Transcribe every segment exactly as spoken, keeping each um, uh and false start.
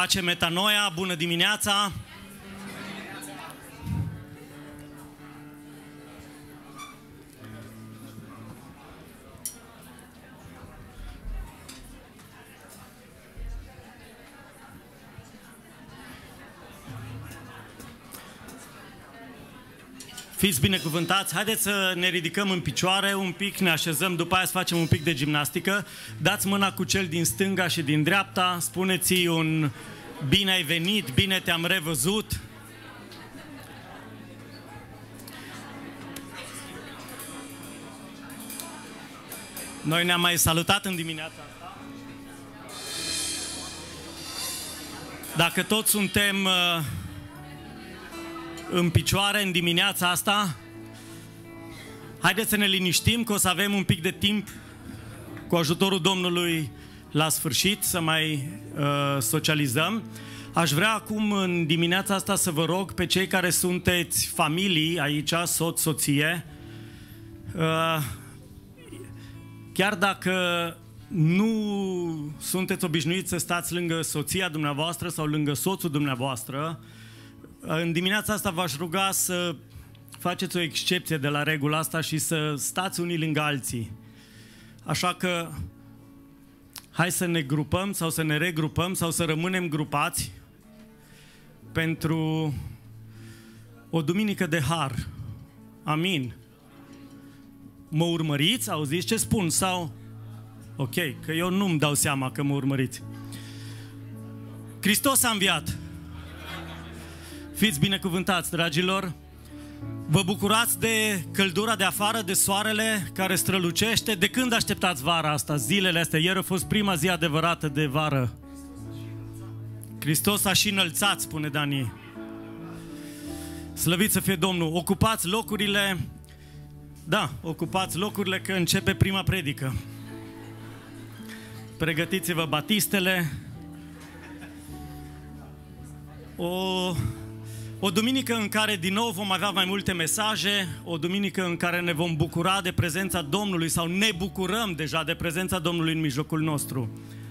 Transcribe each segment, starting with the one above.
Pace Metanoia, bună dimineața! Fiți binecuvântați, haideți să ne ridicăm în picioare un pic, ne așezăm, după aia să facem un pic de gimnastică. Dați mâna cu cel din stânga și din dreapta, spuneți-i un bine ai venit, bine te-am revăzut. Noi ne-am mai salutat în dimineața asta. Dacă toți suntem uh, în picioare în dimineața asta, haideți să ne liniștim că o să avem un pic de timp cu ajutorul Domnului la sfârșit să mai uh, socializăm. Aș vrea acum în dimineața asta să vă rog pe cei care sunteți familii aici, soț, soție, uh, chiar dacă nu sunteți obișnuiți să stați lângă soția dumneavoastră sau lângă soțul dumneavoastră, în dimineața asta v-aș ruga să faceți o excepție de la regula asta și să stați unii lângă alții. Așa că hai să ne grupăm sau să ne regrupăm sau să rămânem grupați pentru o duminică de har. Amin. Mă urmăriți? Auziți ce spun? Sau... Ok, că eu nu-mi dau seama că mă urmăriți. Hristos a înviat. Fiți binecuvântați, dragilor. Vă bucurați de căldura de afară, de soarele care strălucește. De când așteptați vara asta, zilele astea? Ieri a fost prima zi adevărată de vară. Hristos a și înălțat, spune Dani. Slăvit să fie Domnul. Ocupați locurile. Da, ocupați locurile că începe prima predică. Pregătiți-vă batistele. O... O duminică în care din nou vom avea mai multe mesaje, o duminică în care ne vom bucura de prezența Domnului sau ne bucurăm deja de prezența Domnului în mijlocul nostru.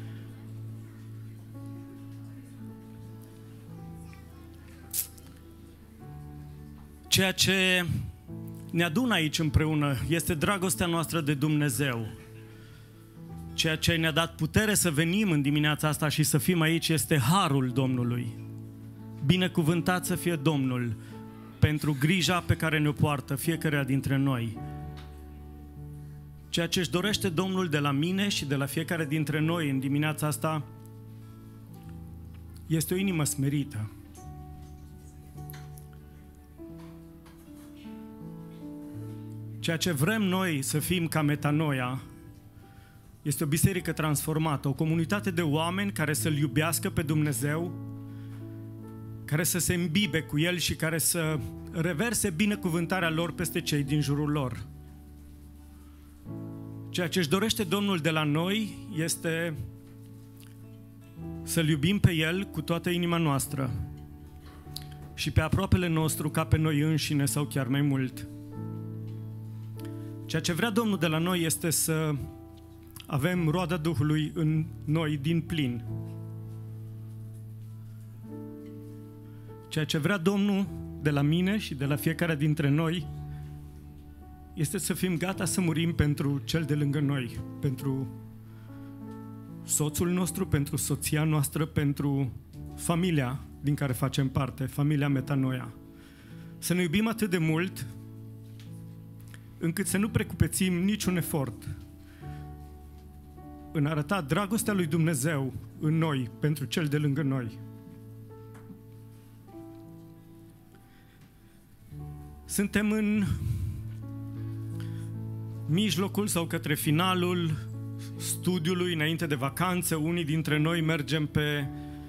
Ceea ce ne adună aici împreună este dragostea noastră de Dumnezeu. Ceea ce ne-a dat putere să venim în dimineața asta și să fim aici este harul Domnului. Binecuvântat să fie Domnul pentru grija pe care ne-o poartă fiecare dintre noi. Ceea ce își dorește Domnul de la mine și de la fiecare dintre noi în dimineața asta este o inimă smerită. Ceea ce vrem noi să fim ca Metanoia este o biserică transformată, o comunitate de oameni care să-L iubească pe Dumnezeu, care să se îmbibe cu El și care să reverse binecuvântarea lor peste cei din jurul lor. Ceea ce își dorește Domnul de la noi este să-L iubim pe El cu toată inima noastră și pe aproapele nostru ca pe noi înșine sau chiar mai mult. Ceea ce vrea Domnul de la noi este să avem roada Duhului în noi din plin. Ceea ce vrea Domnul de la mine și de la fiecare dintre noi este să fim gata să murim pentru cel de lângă noi, pentru soțul nostru, pentru soția noastră, pentru familia din care facem parte, familia Metanoia. Să ne iubim atât de mult încât să nu precupețim niciun efort în a arăta dragostea lui Dumnezeu în noi, pentru cel de lângă noi. Suntem în mijlocul sau către finalul studiului înainte de vacanță. Unii dintre noi mergem pe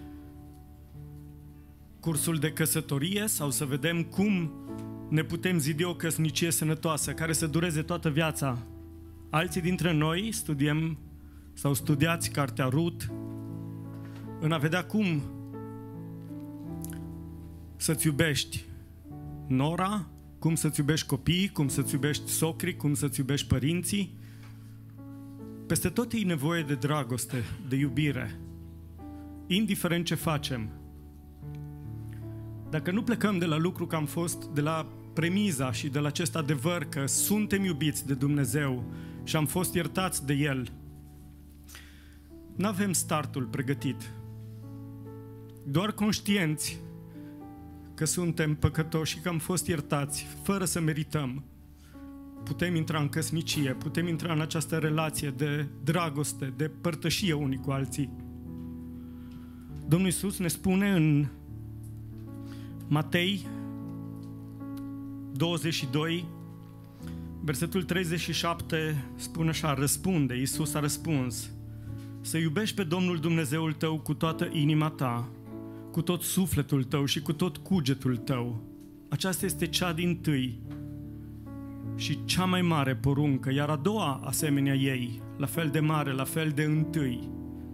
cursul de căsătorie sau să vedem cum ne putem zidi o căsnicie sănătoasă, care să dureze toată viața. Alții dintre noi studiem sau studiați cartea Rut în a vedea cum să-ți iubești nora, cum să-ți iubești copiii, cum să-ți iubești socrii, cum să-ți iubești părinții. Peste tot e nevoie de dragoste, de iubire. indiferent ce facem, dacă nu plecăm de la lucru că am fost, de la premiza și de la acest adevăr că suntem iubiți de Dumnezeu și am fost iertați de El, n-avem startul pregătit. Doar conștienți că suntem păcătoși și că am fost iertați, fără să merităm, putem intra în căsnicie, putem intra în această relație de dragoste, de părtășie unii cu alții. Domnul Iisus ne spune în Matei douăzeci și doi, versetul treizeci și șapte, spune așa, răspunde, Iisus a răspuns: să iubești pe Domnul Dumnezeul tău cu toată inima ta, cu tot sufletul tău și cu tot cugetul tău. Aceasta este cea dintâi și cea mai mare poruncă, iar a doua, asemenea ei, la fel de mare, la fel de întâi,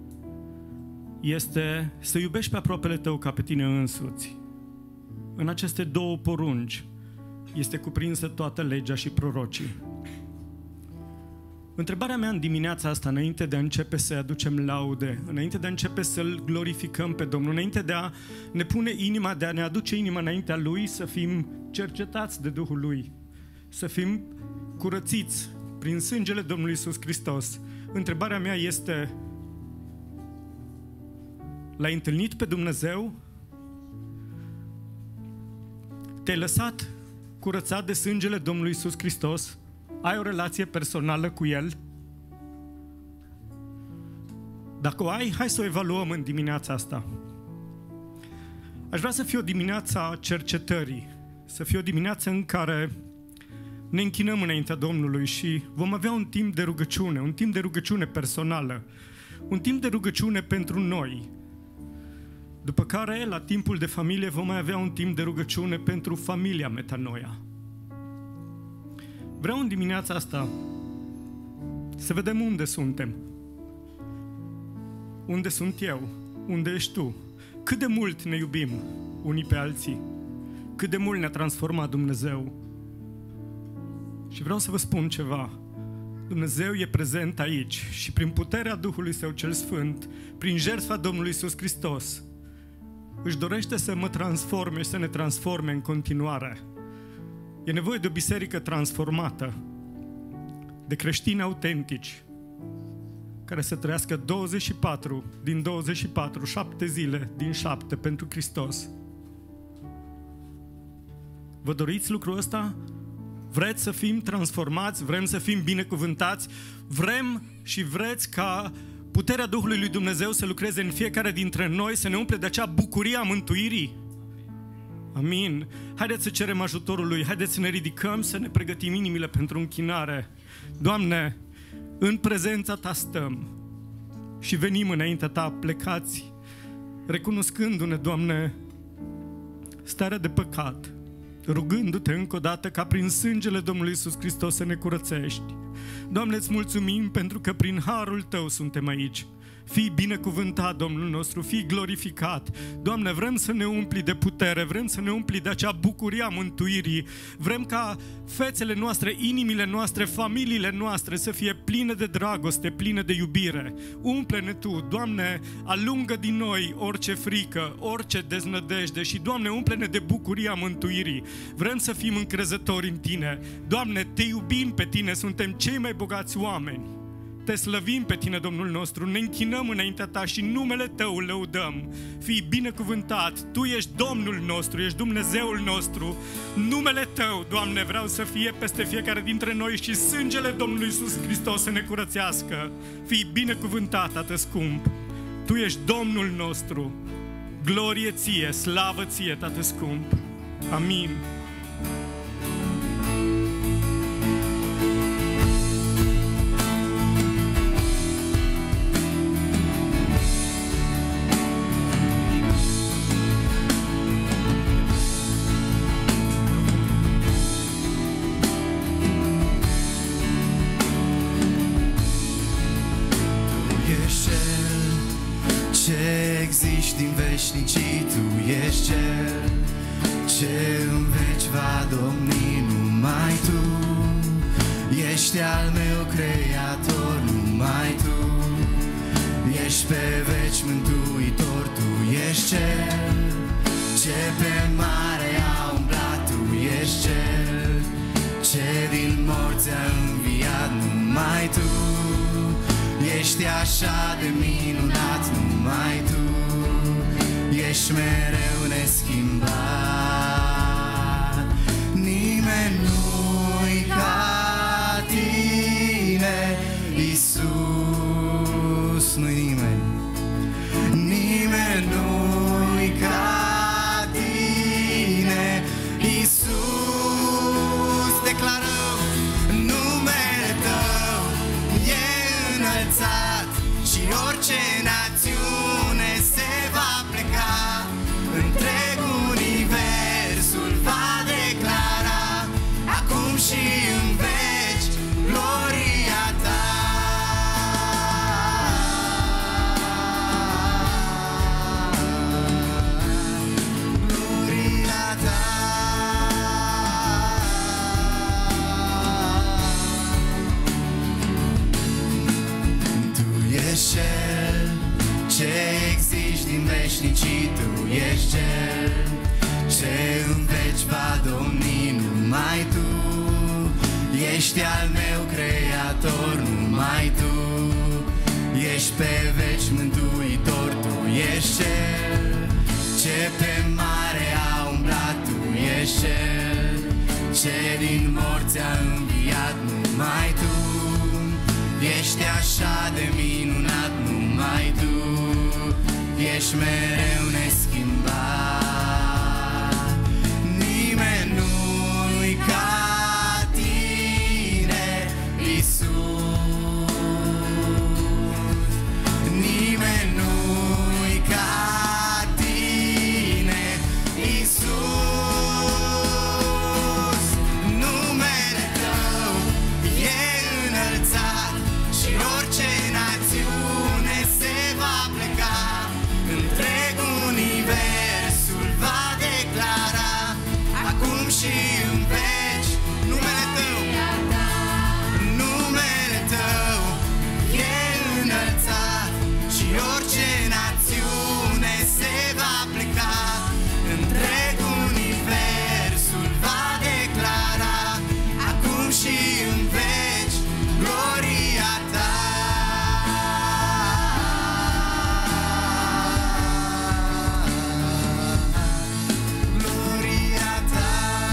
este să iubești pe aproapele tău ca pe tine însuți. În aceste două porunci este cuprinsă toată legea și prorocii. Întrebarea mea în dimineața asta, înainte de a începe să aducem laude, înainte de a începe să-L glorificăm pe Domnul, înainte de a ne pune inima, de a ne aduce inima înaintea Lui, să fim cercetați de Duhul Lui, să fim curățiți prin sângele Domnului Iisus Hristos. Întrebarea mea este: l-ai întâlnit pe Dumnezeu? Te-ai lăsat curățat de sângele Domnului Iisus Hristos? Ai o relație personală cu El? Dacă o ai, hai să o evaluăm în dimineața asta. Aș vrea să fie o dimineață a cercetării, să fie o dimineață în care ne închinăm înaintea Domnului și vom avea un timp de rugăciune, un timp de rugăciune personală, un timp de rugăciune pentru noi. După care, la timpul de familie, vom mai avea un timp de rugăciune pentru familia Metanoia. Vreau în dimineața asta să vedem unde suntem. Unde sunt eu? Unde ești tu? Cât de mult ne iubim unii pe alții? Cât de mult ne-a transformat Dumnezeu? Și vreau să vă spun ceva. Dumnezeu e prezent aici și prin puterea Duhului Său cel Sfânt, prin jertfa Domnului Iisus Hristos, își dorește să mă transforme și să ne transforme în continuare. E nevoie de o biserică transformată, de creștini autentici, care să trăiască douăzeci și patru din douăzeci și patru, șapte zile din șapte pentru Hristos. Vă doriți lucrul ăsta? Vreți să fim transformați? Vrem să fim binecuvântați? Vrem și vreți ca puterea Duhului lui Dumnezeu să lucreze în fiecare dintre noi, să ne umple de acea bucurie a mântuirii? Amin. Haideți să cerem ajutorul Lui, haideți să ne ridicăm, să ne pregătim inimile pentru închinare. Doamne, în prezența Ta stăm și venim înaintea Ta plecați, recunoscându-ne, Doamne, starea de păcat, rugându-Te încă o dată ca prin sângele Domnului Iisus Hristos să ne curățești. Doamne, îți mulțumim pentru că prin harul Tău suntem aici. Fii binecuvântat, Domnul nostru, fii glorificat. Doamne, vrem să ne umpli de putere, vrem să ne umpli de acea bucurie a mântuirii. Vrem ca fețele noastre, inimile noastre, familiile noastre să fie pline de dragoste, pline de iubire. Umple-ne Tu, Doamne, alungă din noi orice frică, orice deznădejde și, Doamne, umple-ne de bucuria mântuirii. Vrem să fim încrezători în Tine. Doamne, Te iubim pe Tine, suntem cei mai bogați oameni. Te slăvim pe Tine, Domnul nostru, ne închinăm înaintea Ta și numele Tău lăudăm. Fii binecuvântat, Tu ești Domnul nostru, ești Dumnezeul nostru. Numele Tău, Doamne, vreau să fie peste fiecare dintre noi și sângele Domnului Iisus Hristos să ne curățească. Fii binecuvântat, Tată scump. Tu ești Domnul nostru. Glorie Ție, slavă Ție, Tată scump. Amin. Din veșnicii, Tu ești Cel ce în veci va domni, numai Tu ești al meu Creator, numai Tu ești pe veci Mântuitor. ești Cel ce pe mare a umblat, Tu ești Cel ce din morți a înviat, numai Tu ești așa de minunat, numai Tu ești mereu neschimbat. Nimeni nu-i ca Tine, Iisus, nu-i nimeni. Nimeni nu-i ca Tine, Iisus. Declarăm numele Tău e înălțat și orice națiune se va pleca, întreg universul va declara acum și în veci gloria Ta. Gloria Ta. Tu ești Cel ce existi din veșnicii, Tu ești Cel ce în veci va domni, numai Tu ești al meu creator, numai Tu ești pe veci mântuitor. Tu ești Cel ce pe mare a umblat, Tu ești Cel ce din morți a înviat, numai Tu ești așa de minunat, numai Tu ești mereu neschimbat. Nimeni nu-i ca Tine, Iisus. Nimeni nu-i ca Tine, Iisus. Numele Tău e înălțat și orice națiune se va pleca, întreg universul va declara acum și în veci numele Tău. Numele Tău e înălțat și orice națiune se va pleca, întreg universul va declara acum și în veci gloria Ta. Gloria Ta.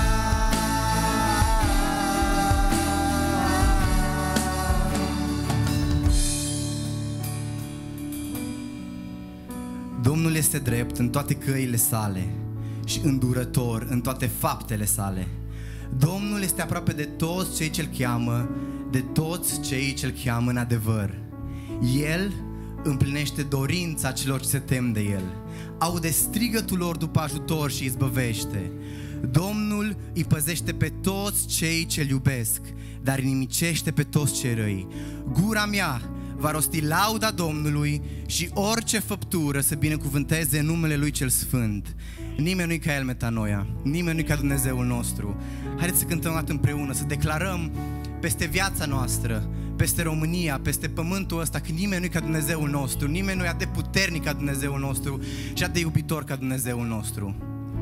Domnul este drept în toate căile Sale și îndurător în toate faptele Sale. Domnul este aproape de toți cei ce-L cheamă, de toți cei ce-L cheamă în adevăr. El împlinește dorința celor ce se tem de El. Aude strigătul lor după ajutor și izbăvește. Domnul îi păzește pe toți cei ce-L iubesc, dar inimicește pe toți cei răi. Gura mea va rosti lauda Domnului și orice făptură să binecuvânteze numele Lui cel Sfânt. Nimeni nu-i ca El, metanoia, nimeni nu-i ca Dumnezeul nostru. Haideți să cântăm o dată împreună, să declarăm peste viața noastră, peste România, peste pământul ăsta, că nimeni nu-i ca Dumnezeul nostru, nimeni nu-i atât de puternic ca Dumnezeul nostru și atât de iubitor ca Dumnezeul nostru.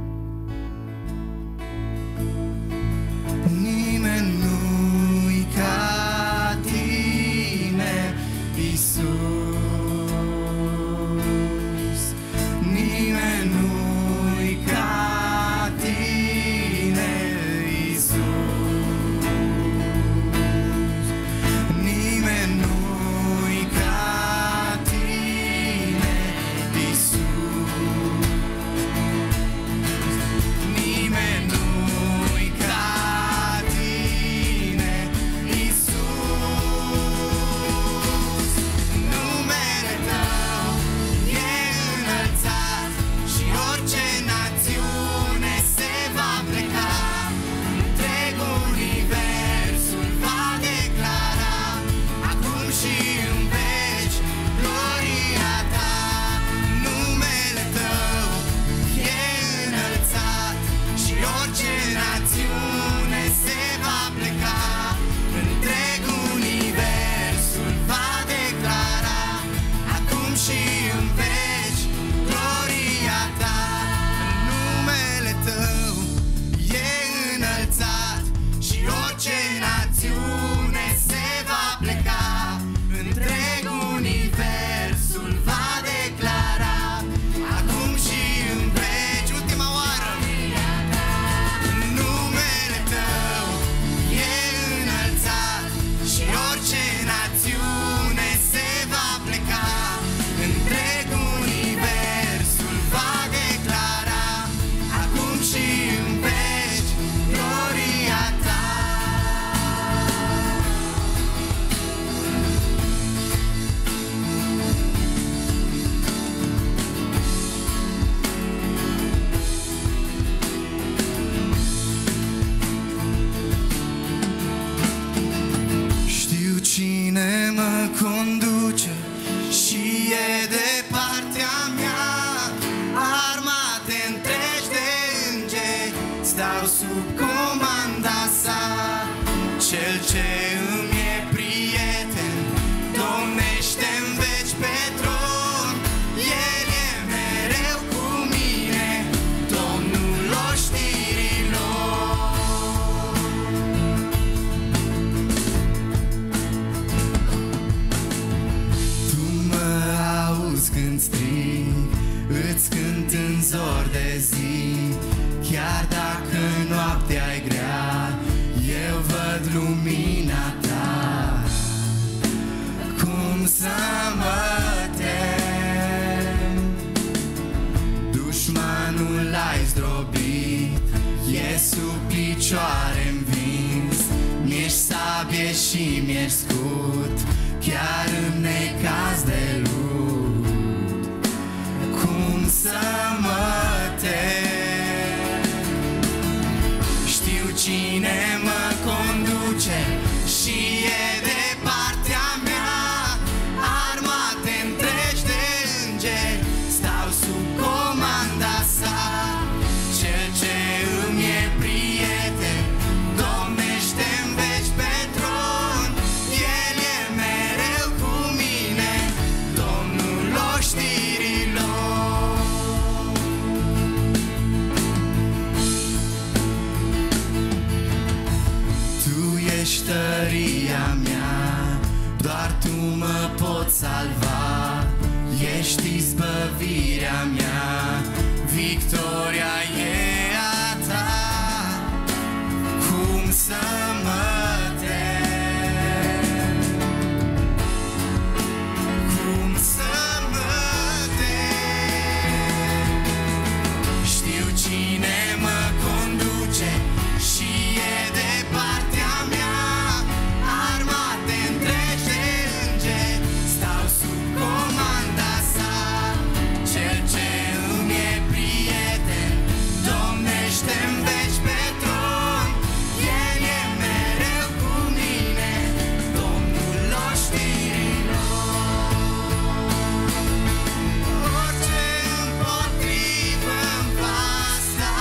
Nimeni nu-i ca Tine, Iisus. Nimeni nu-i ca Tine, Iisus. Nimeni nu-i ca Tine, Iisus. lumina ta. Cum să mă tem? Dușmanul l-ai zdrobit, e sub picioare-mi vins. Mi-ești sabie și mi-ești scut, chiar în necaz de lut. Cum să mă tem? Știu cine mă conduce și e de partea mea. Armate întregi de îngeri stau sub comanda sa. Cel ce îmi e prieten domnește-n veci pe tron. El e mereu cu mine, Domnul oștirilor. Tu ești tăria mea, doar tu mă poți salva. Ești izbăvirea mea, victoria e a ta. Cum să mă tem? Cum să mă tem? Știu cine mă conduce și e de partea mea. Armate întregi de îngeri stau sub comanda sa. Cel ce îmi e prieten domnește-n veci pe tron. El e mereu cu mine, Domnul oștirilor. Orice împotrivă-mi va sta,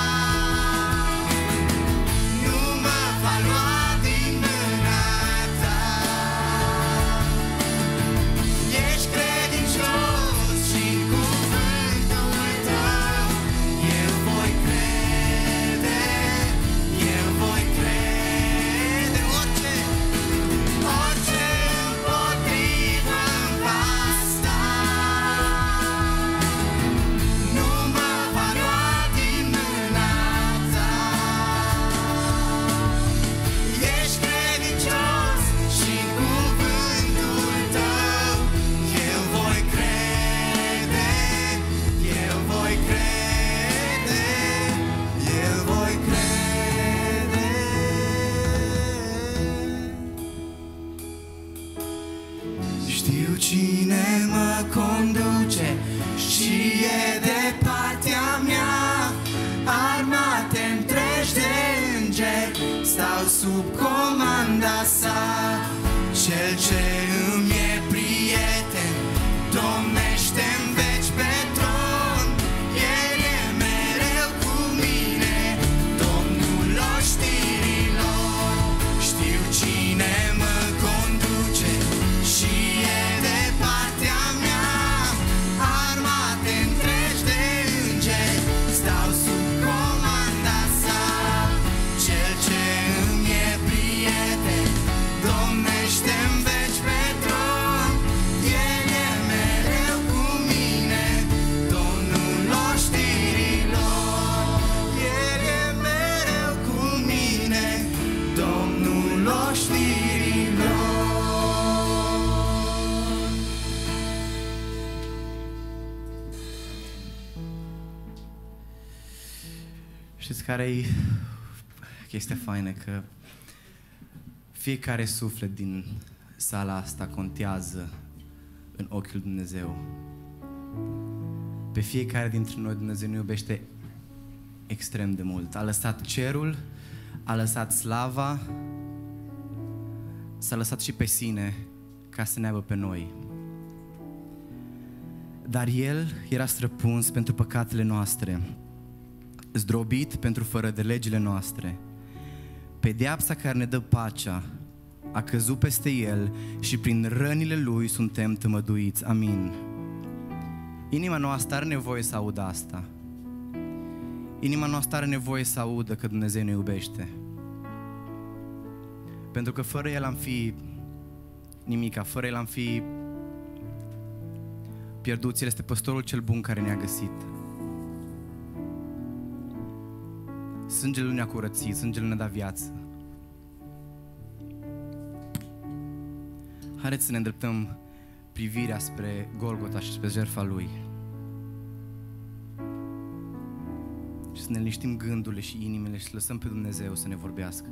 nu mă va lua din mâna ta. Ești credincios și-n cuvântul tău eu voi crede, eu voi crede. Orice, orice împotrivă-mi va sta, nu mă va lua din mâna ta. Ești credincios și-n cuvântul tău eu voi crede, eu voi crede, eu voi crede. Știu cine mă conduce și e de partea mea. Armate întregi de îngeri stau sub comanda sa. Cel ce îmi e prieten domnește-n veci pe tron. El e mereu cu mine, Domnul oștirilor. Știu cine mă conduce și e de partea mea. Armate întregi de îngeri stau sub comanda sa. Cel ce îmi e prieten domnește-n veci pe tron. El e mereu cu mine, Domnul oștirilor. El e mereu cu mine, Domnul oștirilor. Știți care e chestia faină? Că fiecare suflet din sala asta contează în ochiul lui Dumnezeu. Pe fiecare dintre noi Dumnezeu ne iubește extrem de mult. A lăsat cerul, a lăsat slava, s-a lăsat și pe sine ca să ne aibă pe noi. Dar El era străpuns pentru păcatele noastre, zdrobit pentru fără de legile noastre. Pedeapsa care ne dă pacea a căzut peste El și prin rănile Lui suntem tămăduiți. Amin. Inima noastră are nevoie să audă asta. Inima noastră are nevoie să audă că Dumnezeu ne iubește. Pentru că fără El am fi nimica, fără El am fi pierduți. El este păstorul cel bun care ne-a găsit. Sângele Lui ne-a curățit, sângele ne-a dat viață. Haideți să ne îndreptăm privirea spre Golgota și spre jertfa Lui. Și să ne liniștim gândurile și inimile și să lăsăm pe Dumnezeu să ne vorbească.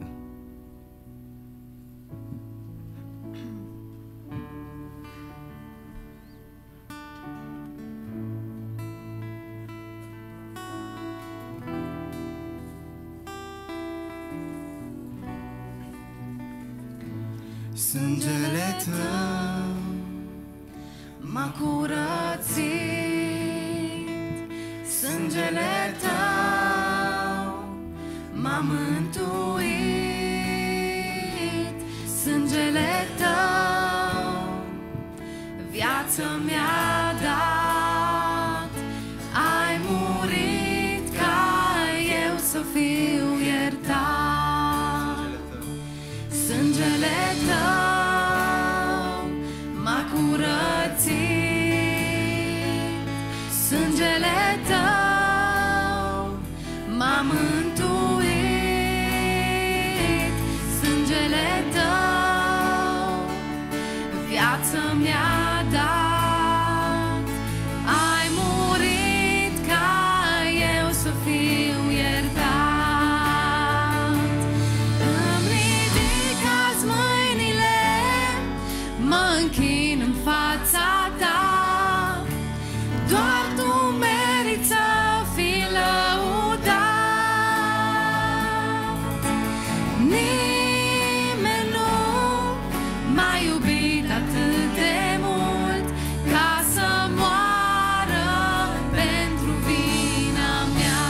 Sângele Tău m-a curățit, sângele Tău m-a mântuit, sângele Tău viață mi-a dat, ai murit ca eu să fiu iertat. Sângele Tău m-a curățit, sângele Tău m-a mântuit, sângele Tău viață mi-a dat, ai murit ca eu să fiu iertat. Mă închin în fața Ta, doar Tu meriți să fii lăudat. Nimeni nu m-a iubit atât de mult ca să moară pentru vina mea.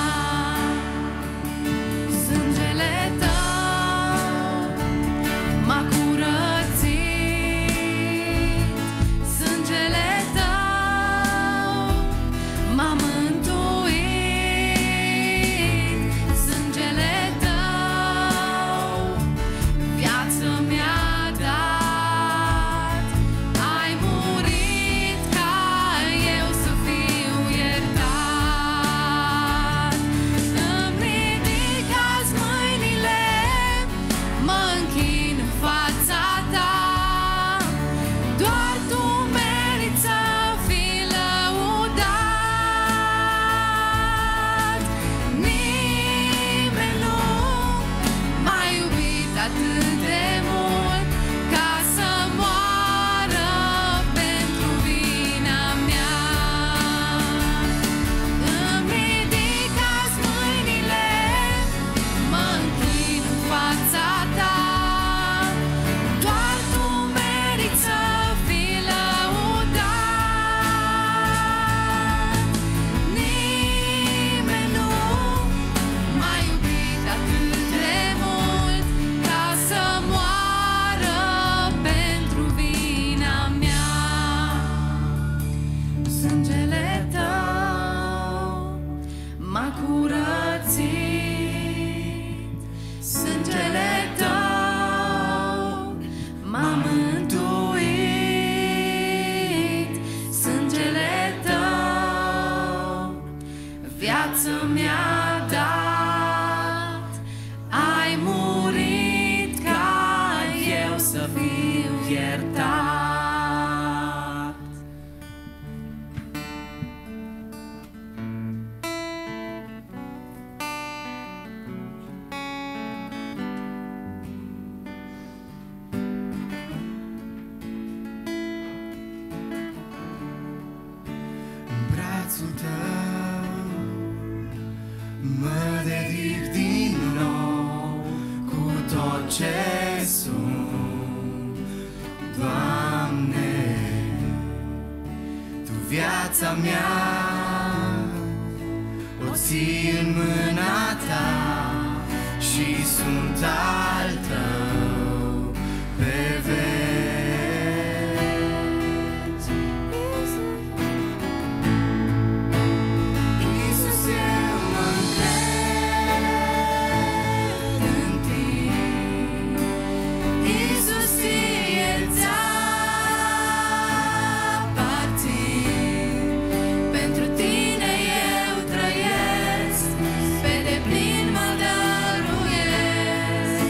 Sângele Tău m-a curățit, m-a mântuit, sângele Tău viață mi-a dat, ai murit ca eu să fiu iertat. Îmi ridic azi mâinile, mă închin în fața Ta, doar Tu meriți să fii lăudat. Nimeni nu m-a iubit atât de mult ca să moară pentru vina mea. Îmi ridic azi mâinile, mă închin în fața Ta, doar Tu meriți să fii lăudat. Nimeni nu m-a iubit atât de mult ca să moară pentru vina mea. Sângele Tău m-a curățit, sângele Tău m-a mântuit, sângele Tău viață mi-a dat, ai murit ca eu să fiu iertat. În brațul Tău mă dedic din nou cu tot ce sunt, Doamne. Tu viața mea o ții în mâna Ta și sunt al Tău pe veci. Iisus, eu mă încred în Tine, Iisus, Ție ți-aparțin, pentru Tine eu trăiesc, pe deplin mă dăruiesc.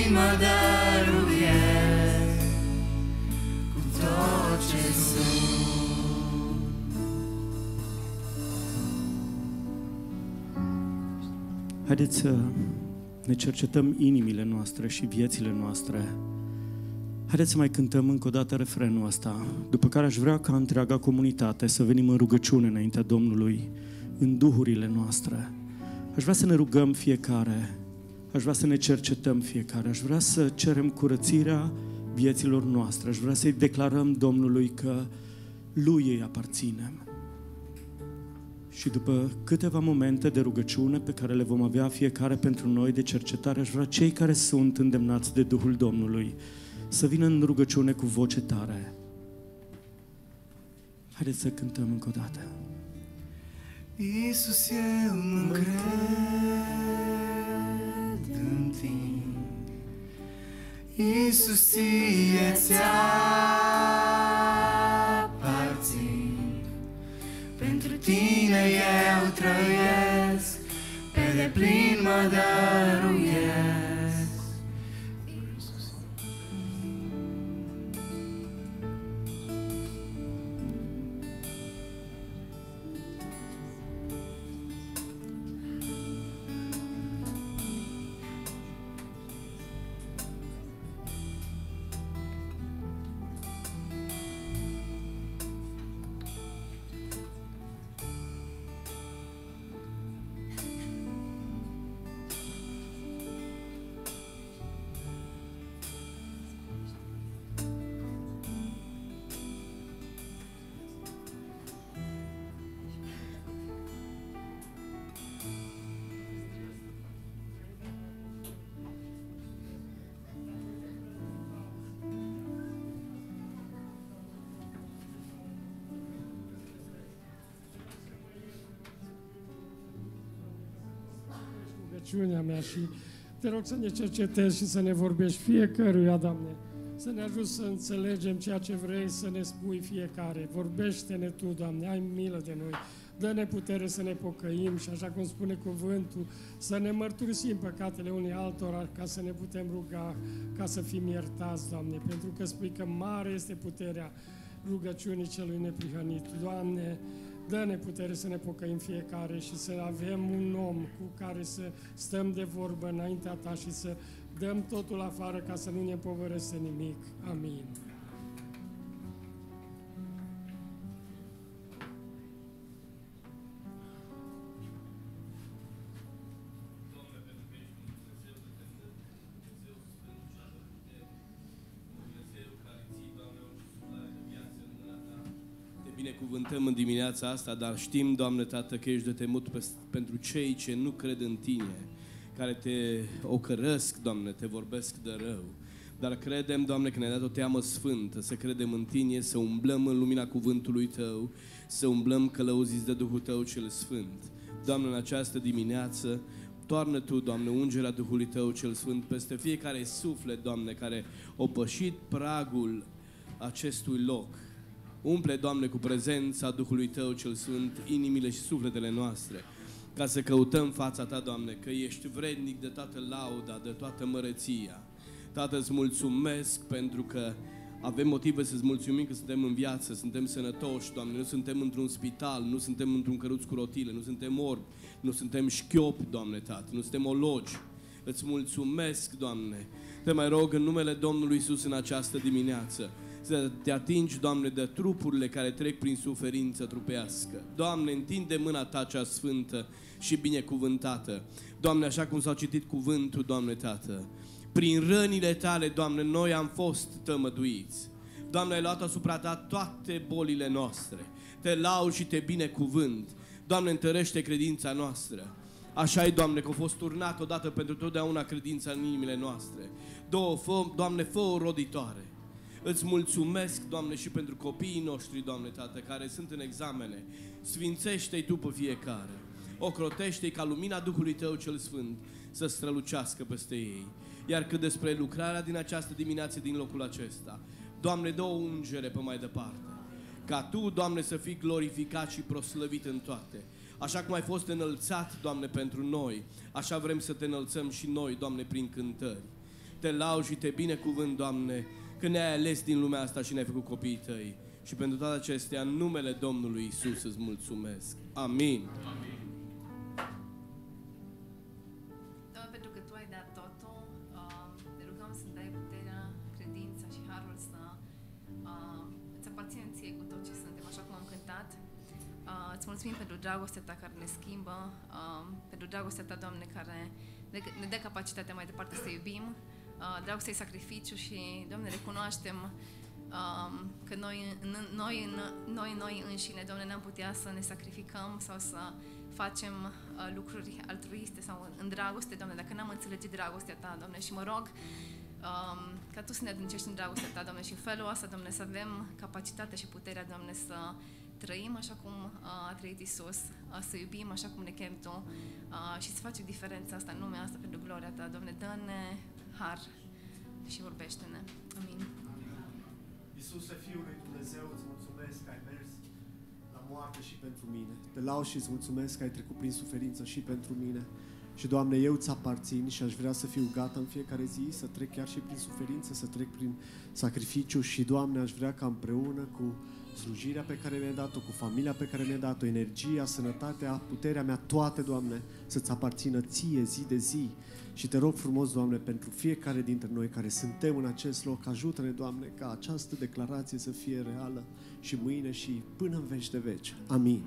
plin mă dăruiesc cu tot ce sunt. Haideți să ne cercetăm inimile noastre și viețile noastre. Haideți să mai cântăm încă o dată refrenul ăsta, după care aș vrea ca întreaga comunitate să venim în rugăciune înaintea Domnului, în duhurile noastre. Aș vrea să ne rugăm fiecare, aș vrea să ne cercetăm fiecare, aș vrea să cerem curățirea vieților noastre, aș vrea să-i declarăm Domnului că Lui îi aparținem. Și după câteva momente de rugăciune pe care le vom avea fiecare pentru noi de cercetare, aș vrea cei care sunt îndemnați de Duhul Domnului să vină în rugăciune cu voce tare. Haideți să cântăm încă o dată. Iisus, eu mă cred în tine. Iisus, ție ți-aparțin. Pentru tine eu trăiesc, pe deplin mă dăruiesc. rugăciunea mea și te rog să ne cercetezi și să ne vorbești fiecăruia, Doamne, să ne ajut să înțelegem ceea ce vrei să ne spui fiecare. Vorbește-ne Tu, Doamne, ai milă de noi, dă-ne putere să ne pocăim și, așa cum spune cuvântul, să ne mărturisim păcatele unii altora ca să ne putem ruga, ca să fim iertați, Doamne, pentru că spui că mare este puterea rugăciunii celui neprihănit. Doamne, dă-ne putere să ne pocăim fiecare și să avem un om cu care să stăm de vorbă înaintea Ta și să dăm totul afară ca să nu ne împovărăse nimic. Amin. Binecuvântăm în dimineața asta, dar știm, Doamne Tată, că ești de temut pe, pentru cei ce nu cred în Tine, care Te ocărăsc, Doamne, Te vorbesc de rău. Dar credem, Doamne, că ne-ai dat o teamă sfântă, să credem în Tine, să umblăm în lumina cuvântului Tău, să umblăm călăuziți de Duhul Tău cel Sfânt. Doamne, în această dimineață, toarnă Tu, Doamne, ungerea Duhului Tău cel Sfânt peste fiecare suflet, Doamne, care a pășit pragul acestui loc. Umple, Doamne, cu prezența Duhului Tău cel Sfânt inimile și sufletele noastre, ca să căutăm fața Ta, Doamne, că ești vrednic de toată lauda, de toată măreția. Tată, îți mulțumesc pentru că avem motive să-ți mulțumim că suntem în viață, suntem sănătoși, Doamne, nu suntem într-un spital, nu suntem într-un căruț cu rotile, nu suntem orbi, nu suntem șchiopi, Doamne, Tată, nu suntem ologi. Îți mulțumesc, Doamne. Te mai rog în numele Domnului Iisus în această dimineață să te atingi, Doamne, de trupurile care trec prin suferință trupească. Doamne, întinde mâna Ta cea sfântă și binecuvântată. Doamne, așa cum s-a citit cuvântul, Doamne, Tată, prin rănile Tale, Doamne, noi am fost tămăduiți. Doamne, ai luat asupra Ta toate bolile noastre. Te laud și Te binecuvânt. Doamne, întărește credința noastră. Așa-i, Doamne, că a fost turnat odată pentru totdeauna credința în inimile noastre. Două, fă, Doamne, fă-o roditoare. Îți mulțumesc, Doamne, și pentru copiii noștri, Doamne, Tată, care sunt în examene. Sfințește-i Tu pe fiecare. Ocrotește-i ca lumina Duhului Tău cel Sfânt să strălucească peste ei. Iar cât despre lucrarea din această dimineață din locul acesta, Doamne, dă o ungere pe mai departe. Ca Tu, Doamne, să fii glorificat și proslăvit în toate. Așa cum ai fost înălțat, Doamne, pentru noi, așa vrem să Te înălțăm și noi, Doamne, prin cântări. te laud și te binecuvânt, Doamne, că ne-ai ales din lumea asta și ne-ai făcut copiii Tăi. Și pentru toate acestea, în numele Domnului Iisus îți mulțumesc. Amin. Amin. Doamne, pentru că Tu ai dat totul, uh, te rugăm să dai puterea, credința și harul să uh, îți aparținem Ție cu tot ce suntem, așa cum am cântat. Uh, îți mulțumim pentru dragostea Ta care ne schimbă, uh, pentru dragostea Ta, Doamne, care ne, ne dă capacitatea mai departe să iubim. Uh, dragostea e sacrificiu și, Doamne, recunoaștem um, că noi, noi, noi, noi înșine, Doamne, n-am putea să ne sacrificăm sau să facem uh, lucruri altruiste sau în dragoste, Doamne, dacă n-am înțelegit dragostea Ta, Doamne, și mă rog um, ca Tu să ne adâncești în dragostea Ta, Doamne, și în felul ăsta, Doamne, să avem capacitatea și puterea, Doamne, să trăim așa cum uh, a trăit Iisus, uh, să iubim așa cum ne chem Tu uh, și să facem diferența asta în lumea asta pentru gloria Ta, Doamne, dă-ne har și vorbește-ne. Amin. Iisuse, Fiul lui Dumnezeu, îți mulțumesc că ai mers la moarte și pentru mine. Te laud și îți mulțumesc că ai trecut prin suferință și pentru mine. Și, Doamne, eu îți aparțin și aș vrea să fiu gata în fiecare zi, să trec chiar și prin suferință, să trec prin sacrificiu și, Doamne, aș vrea ca împreună cu slujirea pe care mi-ai dat-o, cu familia pe care mi-ai dat-o, energia, sănătatea, puterea mea, toate, Doamne, să-ți aparțină Ție zi de zi. Și te rog frumos, Doamne, pentru fiecare dintre noi care suntem în acest loc, ajută-ne, Doamne, ca această declarație să fie reală și mâine și până în veci de veci. Amin.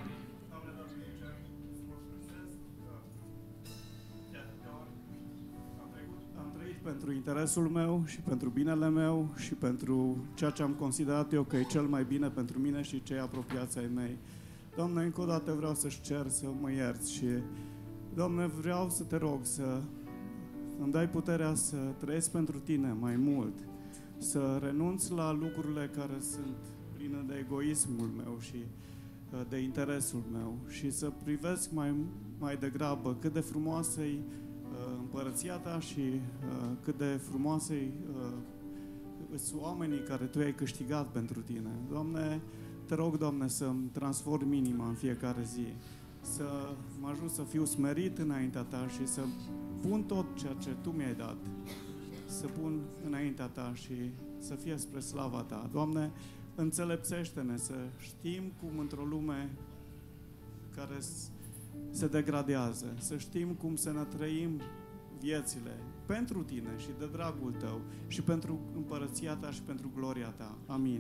Am trăit pentru interesul meu și pentru binele meu și pentru ceea ce am considerat eu că e cel mai bine pentru mine și cei apropiați ai mei. Doamne, încă o dată vreau să-și cer să mă ierți și, Doamne, vreau să te rog să îmi dai puterea să trăiesc pentru Tine mai mult, să renunț la lucrurile care sunt pline de egoismul meu și de interesul meu și să privesc mai, mai degrabă cât de frumoasă-i uh, împărăția Ta și uh, cât de frumoasă-i uh, sunt oamenii care Tu ai câștigat pentru Tine. Doamne, te rog, Doamne, să-mi transform inima în fiecare zi, să mă ajut să fiu smerit înaintea Ta și să pun tot ceea ce Tu mi-ai dat, să pun înaintea Ta și să fie spre slava Ta. Doamne, înțelepțește-ne să știm cum într-o lume care se degradează, să știm cum să ne trăim viețile pentru Tine și de dragul Tău și pentru împărăția Ta și pentru gloria Ta. Amin.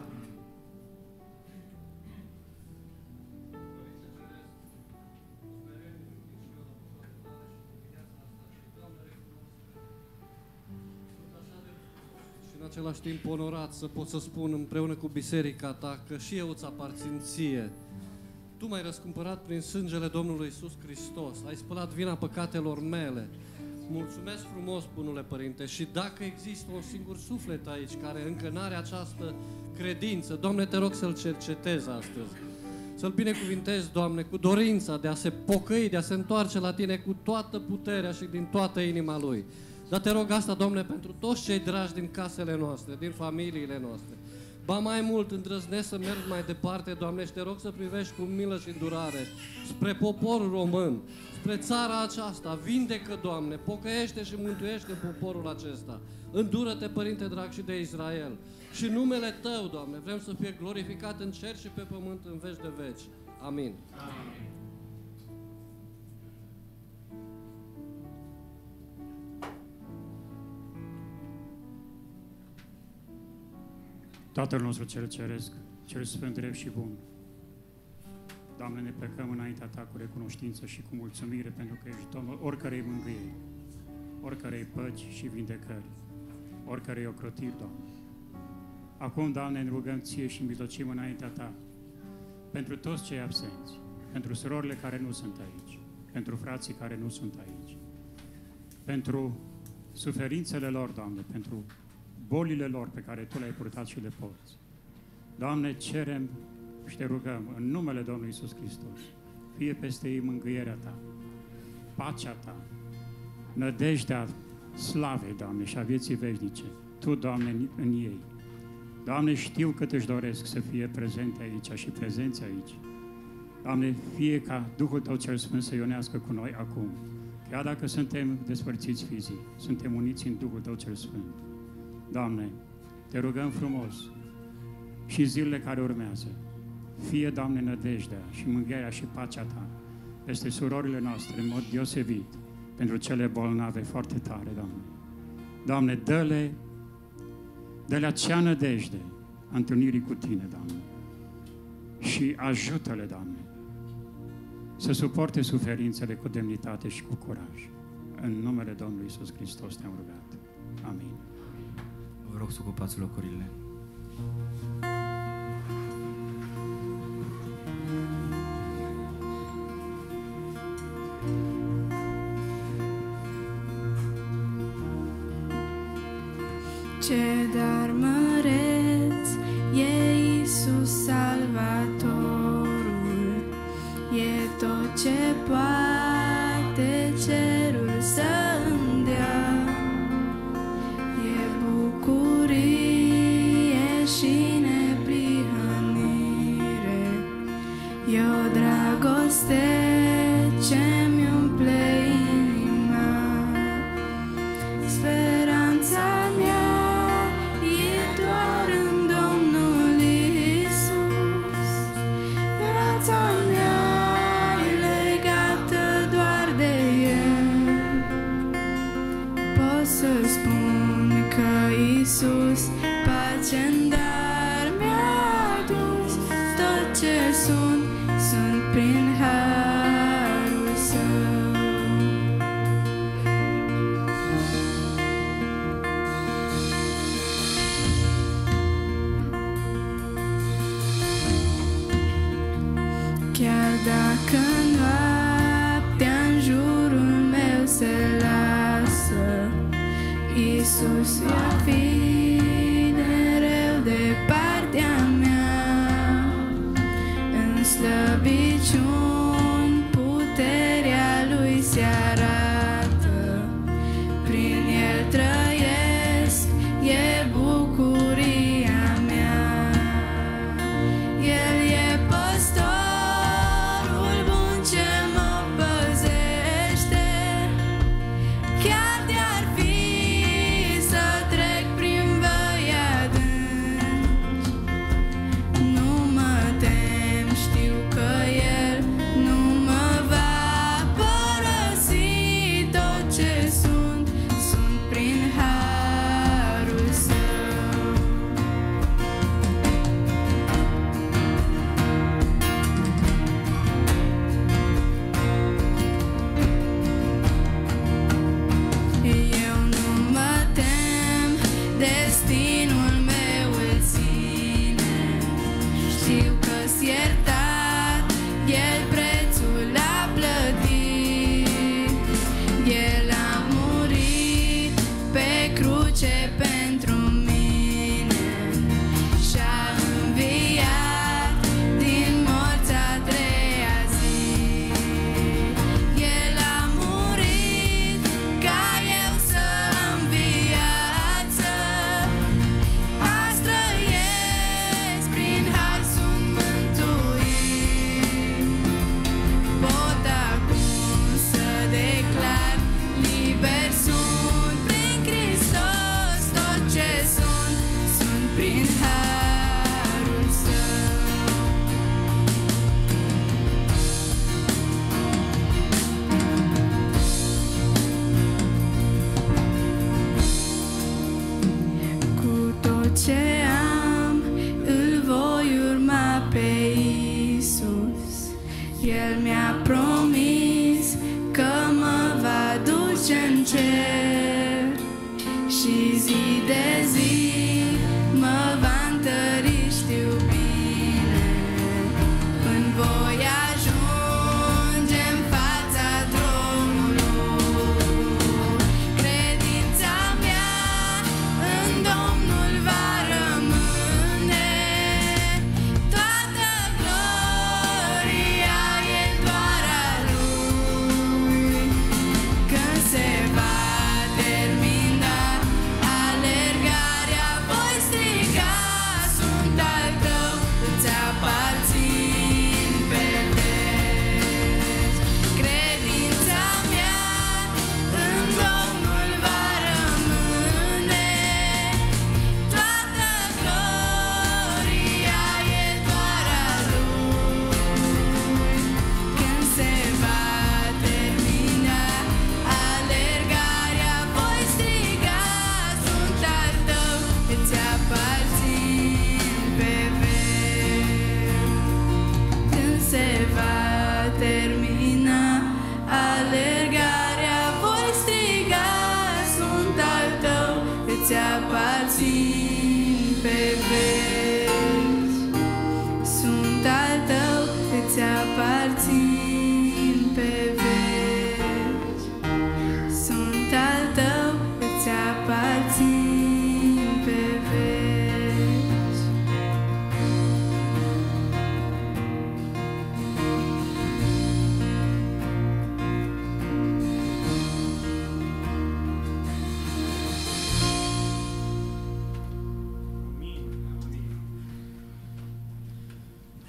În același timp onorat să pot să spun împreună cu biserica Ta că și eu îți aparțin Ție. Tu m-ai răscumpărat prin sângele Domnului Iisus Hristos, ai spălat vina păcatelor mele. Mulțumesc frumos, bunule Părinte, și dacă există un singur suflet aici care încă n-are această credință, Doamne, te rog să-l cercetezi astăzi. Să-l binecuvintezi, Doamne, cu dorința de a se pocăi, de a se întoarce la Tine cu toată puterea și din toată inima lui. Dar te rog asta, Doamne, pentru toți cei dragi din casele noastre, din familiile noastre. Ba mai mult, îndrăznesc să mergi mai departe, Doamne, și te rog să privești cu milă și îndurare spre poporul român, spre țara aceasta. Vindecă, Doamne, pocăiește și mântuiește poporul acesta. Îndură-te, Părinte drag, și de Israel. Și numele Tău, Doamne, vrem să fie glorificat în cer și pe pământ în veci de veci. Amin. Amin. Tatăl nostru cel ceresc, cel sfânt, drept și bun, Doamne, ne plecăm înaintea Ta cu recunoștință și cu mulțumire pentru că ești Domnul oricărei mângâieri, oricărei păci și vindecări, oricărei ocrotiri, Doamne. Acum, Doamne, ne rugăm Ție și mijlocim înaintea Ta pentru toți cei absenți, pentru surorile care nu sunt aici, pentru frații care nu sunt aici, pentru suferințele lor, Doamne, pentru bolile lor pe care Tu le-ai purtat și le porți. Doamne, cerem și Te rugăm în numele Domnului Iisus Hristos, fie peste ei mângâierea Ta, pacea Ta, nădejdea slavei, Doamne, și a vieții veșnice. Tu, Doamne, în ei. Doamne, știu cât își doresc să fie prezente aici și prezenți aici. Doamne, fie ca Duhul Tău cel Sfânt să ionească cu noi acum, chiar dacă suntem despărțiți fizic, suntem uniți în Duhul Tău cel Sfânt. Doamne, Te rugăm frumos și zilele care urmează, fie, Doamne, nădejdea și mângâierea și pacea Ta peste surorile noastre, în mod deosebit, pentru cele bolnave foarte tare, Doamne. Doamne, dă-le, dă-le acea nădejde a întâlnirii cu Tine, Doamne. Și ajută-le, Doamne, să suporte suferințele cu demnitate și cu curaj. În numele Domnului Iisus Hristos Te-am rugat. Amin. Vă rog să ocupați locurile. Ce dar măreț e Iisus Salvatorul, e tot ce poate cerul să îmi dea, e bucurie și neprihănire, e o dragoste ce-mi umple inima, speranța mea să spun că Iisus pace-n dar mi-a adus, tot ce sunt, sunt prin harul Său. Chiar dacă noaptea-n jurul meu se lasă, Iisus va fi mereu de partea mea, în slăbiciuni puterea Lui se arată, prin El trăiesc, e bucuria mea, El e păstorul bun ce mă păzește, chiar de-ar fi El mi-a promis că mă va duce în cer și zi de zi mă va întări, știu bine, când voi ajunge în fața tronului. Credința mea în Domnul va rămâne, toată gloria e doar a Lui. Când se va termina alergarea,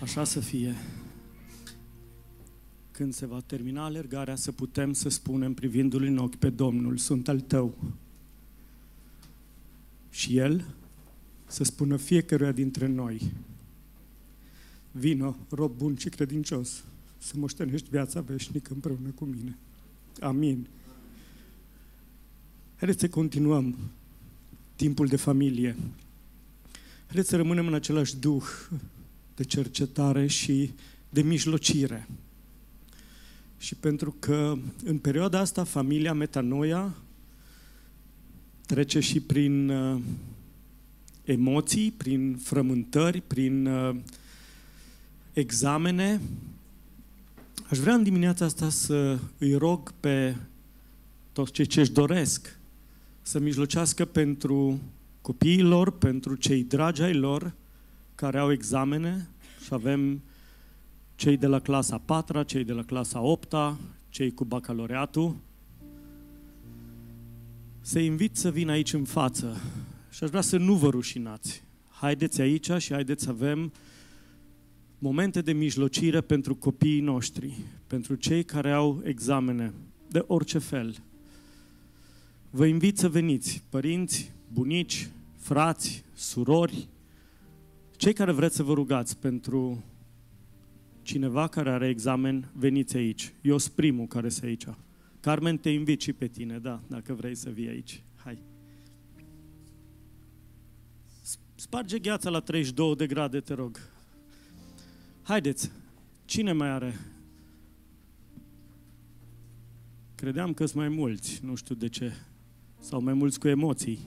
Așa să fie. Când se va termina alergarea, să putem să spunem, privindu-l în ochi pe Domnul, sunt al tău. Și El să spună fiecăruia dintre noi, vino, rob bun și credincios, să moștenești viața veșnică împreună cu mine. Amin. Haideți să continuăm timpul de familie. Haideți să rămânem în același duh de cercetare și de mijlocire. Și pentru că în perioada asta familia Metanoia trece și prin uh, emoții, prin frământări, prin uh, examene, aș vrea în dimineața asta să îi rog pe toți cei ce își doresc să mijlocească pentru copiii lor, pentru cei dragi ai lor care au examene, și avem cei de la clasa a patra, cei de la clasa a opta, cei cu bacalaureatul. Să invit să vină aici în față și aș vrea să nu vă rușinați. Haideți aici și haideți să avem momente de mijlocire pentru copiii noștri, pentru cei care au examene de orice fel. Vă invit să veniți, părinți, bunici, frați, surori, cei care vreți să vă rugați pentru cineva care are examen, veniți aici. Eu sunt primul care sunt aici. Carmen, te invit și pe tine, da, dacă vrei să vii aici. Hai. Sparge gheața la treizeci și două de grade, te rog. Haideți, cine mai are? Credeam că sunt mai mulți, nu știu de ce. Sau mai mulți cu emoții.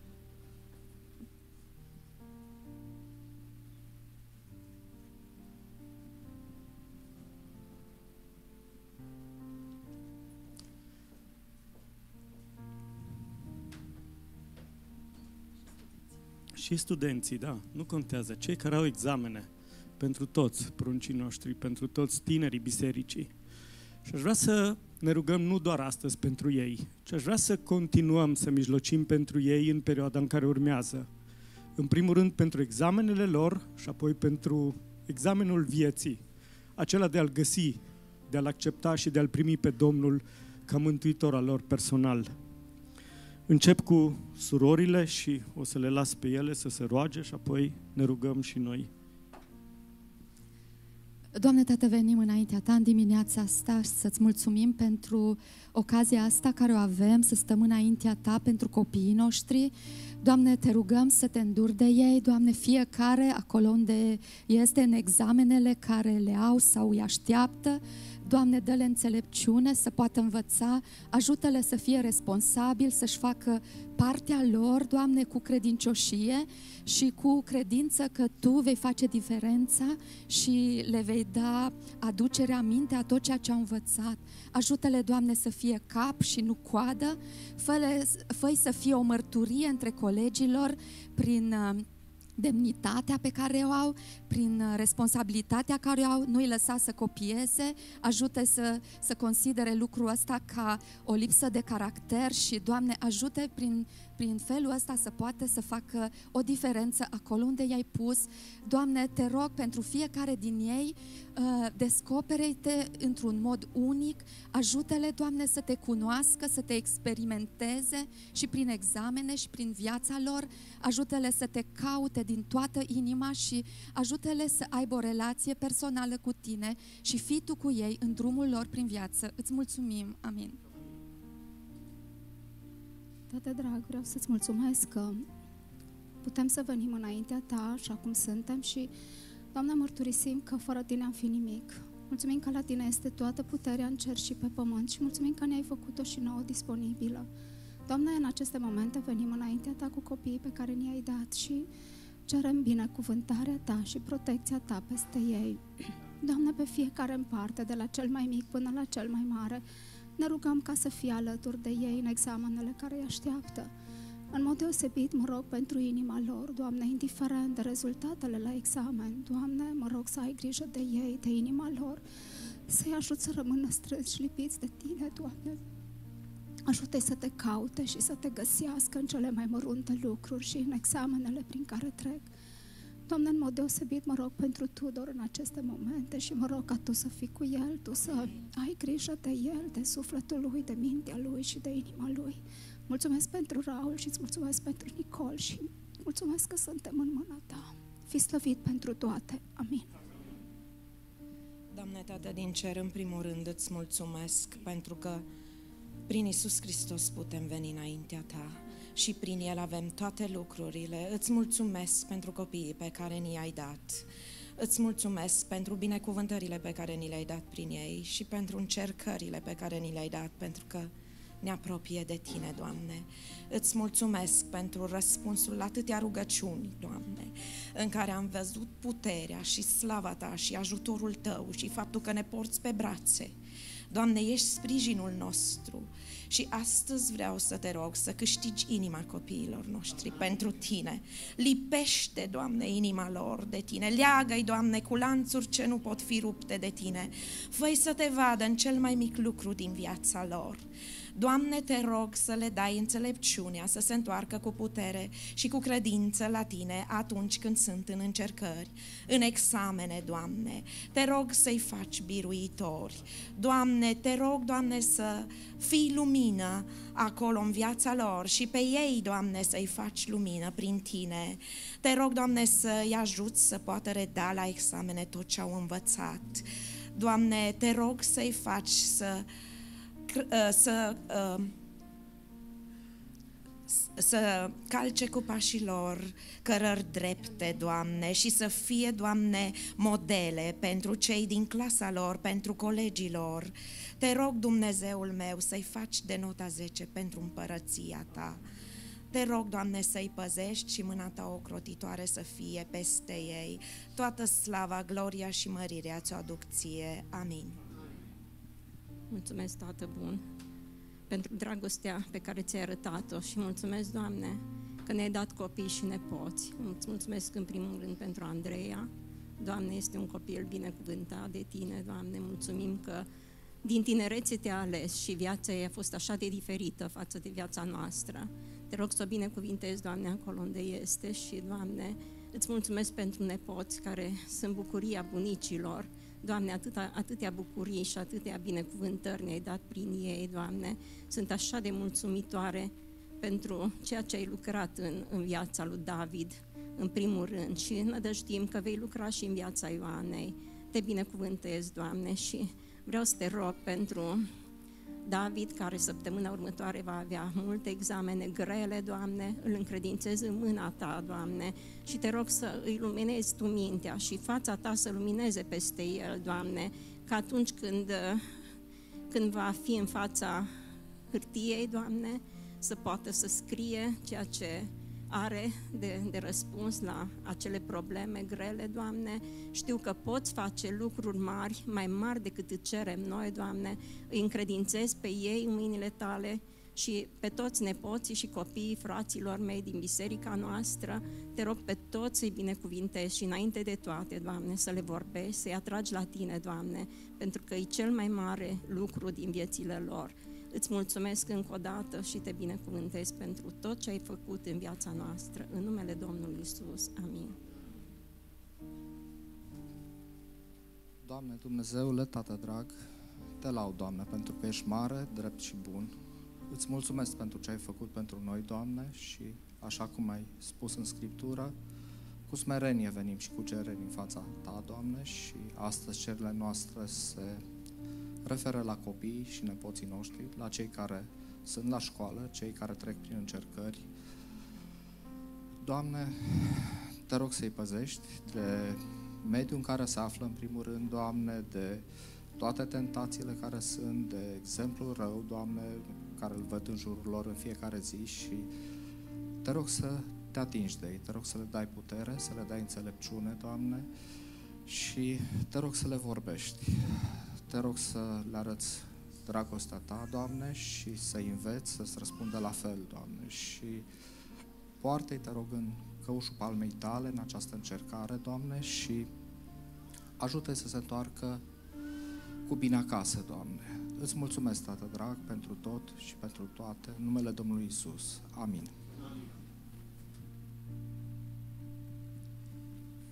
Și studenții, da, nu contează. Cei care au examene, pentru toți pruncii noștri, pentru toți tinerii bisericii. Și aș vrea să ne rugăm nu doar astăzi pentru ei, ci aș vrea să continuăm să mijlocim pentru ei în perioada în care urmează. În primul rând pentru examenele lor și apoi pentru examenul vieții, acela de a-L găsi, de a-L accepta și de a-L primi pe Domnul ca mântuitor al lor personal. Încep cu surorile și o să le las pe ele să se roage și apoi ne rugăm și noi. Doamne, Tată, venim înaintea Ta în dimineața asta și să-ți mulțumim pentru ocazia asta care o avem, să stăm înaintea Ta pentru copiii noștri. Doamne, te rugăm să te înduri de ei, Doamne, fiecare acolo unde este în examenele care le au sau îi așteaptă. Doamne, dă-le înțelepciune să poată învăța, ajută-le să fie responsabili, să-și facă partea lor, Doamne, cu credincioșie și cu credință că Tu vei face diferența și le vei da aducere aminte a tot ceea ce au învățat. Ajută-le, Doamne, să fie cap și nu coadă, fă-i să fie o mărturie între colegilor prin demnitatea pe care o au, prin responsabilitatea care o au, nu-i lăsa să copieze, ajută să, să considere lucrul ăsta ca o lipsă de caracter și, Doamne, ajută prin, prin felul ăsta să poată să facă o diferență acolo unde i-ai pus. Doamne, te rog pentru fiecare din ei, uh, descopere-te într-un mod unic, ajută-le, Doamne, să te cunoască, să te experimenteze și prin examene și prin viața lor, ajută-le să te caute din toată inima și ajută-le să aibă o relație personală cu Tine și fii Tu cu ei în drumul lor prin viață. Îți mulțumim. Amin. Tată drag, vreau să-ți mulțumesc că putem să venim înaintea Ta așa cum suntem și, Doamne, mărturisim că fără Tine am fi nimic. Mulțumim că la Tine este toată puterea în cer și pe pământ și mulțumim că ne-ai făcut-o și nouă disponibilă. Doamne, în aceste momente venim înaintea Ta cu copiii pe care ne-ai dat și cerem binecuvântarea Ta și protecția Ta peste ei. Doamne, pe fiecare în parte, de la cel mai mic până la cel mai mare, ne rugăm ca să fii alături de ei în examenele care îi așteaptă. În mod deosebit, mă rog pentru inima lor, Doamne, indiferent de rezultatele la examen, Doamne, mă rog să ai grijă de ei, de inima lor, să-i ajut să rămână strânși și lipiți de Tine, Doamne. Ajută-i să te caute și să te găsească în cele mai mărunte lucruri și în examenele prin care trec. Doamne, în mod deosebit mă rog pentru Tudor în aceste momente și mă rog ca Tu să fii cu el, Tu să ai grijă de el, de sufletul lui, de mintea lui și de inima lui. Mulțumesc pentru Raul și îți mulțumesc pentru Nicol și mulțumesc că suntem în mâna Ta. Fii slăvit pentru toate. Amin. Doamne, Tată din cer, în primul rând îți mulțumesc pentru că prin Iisus Hristos putem veni înaintea Ta și prin El avem toate lucrurile. Îți mulțumesc pentru copiii pe care ni i-ai dat. Îți mulțumesc pentru binecuvântările pe care ni le-ai dat prin ei și pentru încercările pe care ni le-ai dat, pentru că ne apropie de Tine, Doamne. Îți mulțumesc pentru răspunsul la atâtea rugăciuni, Doamne, în care am văzut puterea și slava Ta și ajutorul Tău și faptul că ne porți pe brațe. Doamne, ești sprijinul nostru și astăzi vreau să Te rog să câștigi inima copiilor noștri pentru Tine. Lipește, Doamne, inima lor de Tine. Leagă-i, Doamne, cu lanțuri ce nu pot fi rupte de Tine. Fă-i să Te vadă în cel mai mic lucru din viața lor. Doamne, Te rog să le dai înțelepciunea să se întoarcă cu putere și cu credință la Tine atunci când sunt în încercări, în examene, Doamne. Te rog să-i faci biruitori. Doamne, Te rog, Doamne, să fii lumină acolo în viața lor și pe ei, Doamne, să-i faci lumină prin Tine. Te rog, Doamne, să-i ajuți să poată reda la examene tot ce au învățat. Doamne, Te rog să-i faci să să, să calce cu pașii lor cărări drepte, Doamne, și să fie, Doamne, modele pentru cei din clasa lor, pentru colegii lor. Te rog, Dumnezeul meu, să-i faci de nota zece pentru împărăția Ta. Te rog, Doamne, să-i păzești și mâna Ta ocrotitoare să fie peste ei. Toată slava, gloria și mărirea ți-o aduc Ție. Amin. Mulțumesc, Tată bun, pentru dragostea pe care ți-ai arătat-o și mulțumesc, Doamne, că ne-ai dat copii și nepoți. Îți mulțumesc în primul rând pentru Andreea. Doamne, este un copil binecuvântat de Tine, Doamne, mulțumim că din tinerețe Te-a ales și viața ei a fost așa de diferită față de viața noastră. Te rog să o binecuvintezi, Doamne, acolo unde este și, Doamne, îți mulțumesc pentru nepoți care sunt bucuria bunicilor. Doamne, atâta, atâtea bucurii și atâtea binecuvântări ne-ai dat prin ei, Doamne. Sunt așa de mulțumitoare pentru ceea ce ai lucrat în, în viața lui David, în primul rând, și nădăjdim că vei lucra și în viața Ioanei. Te binecuvântez, Doamne, și vreau să Te rog pentru David, care săptămâna următoare va avea multe examene grele, Doamne, îl încredințez în mâna Ta, Doamne, și Te rog să îi luminezi Tu mintea și fața Ta să lumineze peste el, Doamne, că atunci când, când va fi în fața hârtiei, Doamne, să poată să scrie ceea ce are de, de răspuns la acele probleme grele, Doamne. Știu că Poți face lucruri mari, mai mari decât îți cerem noi, Doamne. Îi încredințez pe ei în mâinile Tale și pe toți nepoții și copiii fraților mei din biserica noastră. Te rog pe toți să-i binecuvintezi și înainte de toate, Doamne, să le vorbești, să-i atragi la Tine, Doamne, pentru că e cel mai mare lucru din viețile lor. Îți mulțumesc încă o dată și Te binecuvântez pentru tot ce ai făcut în viața noastră. În numele Domnului Iisus. Amin. Doamne, Dumnezeule, Tată drag, Te laud, Doamne, pentru că ești mare, drept și bun. Îți mulțumesc pentru ce ai făcut pentru noi, Doamne, și așa cum ai spus în Scriptură, cu smerenie venim și cu cereri în fața Ta, Doamne, și astăzi cererile noastre se referă la copiii și nepoții noștri, la cei care sunt la școală, cei care trec prin încercări. Doamne, Te rog să-i păzești de mediul în care se află în primul rând, Doamne, de toate tentațiile care sunt, de exemplul rău, Doamne, care îl văd în jurul lor în fiecare zi și Te rog să Te atingi de ei, Te rog să le dai putere, să le dai înțelepciune, Doamne, și Te rog să le vorbești. Te rog să le arăți dragostea Ta, Doamne, și să-i înveți să-ți răspundă la fel, Doamne, și poartă-i, Te rog, în căușul palmei Tale în această încercare, Doamne, și ajută-i să se întoarcă cu bine acasă, Doamne. Îți mulțumesc, Tată drag, pentru tot și pentru toate, în numele Domnului Iisus. Amin.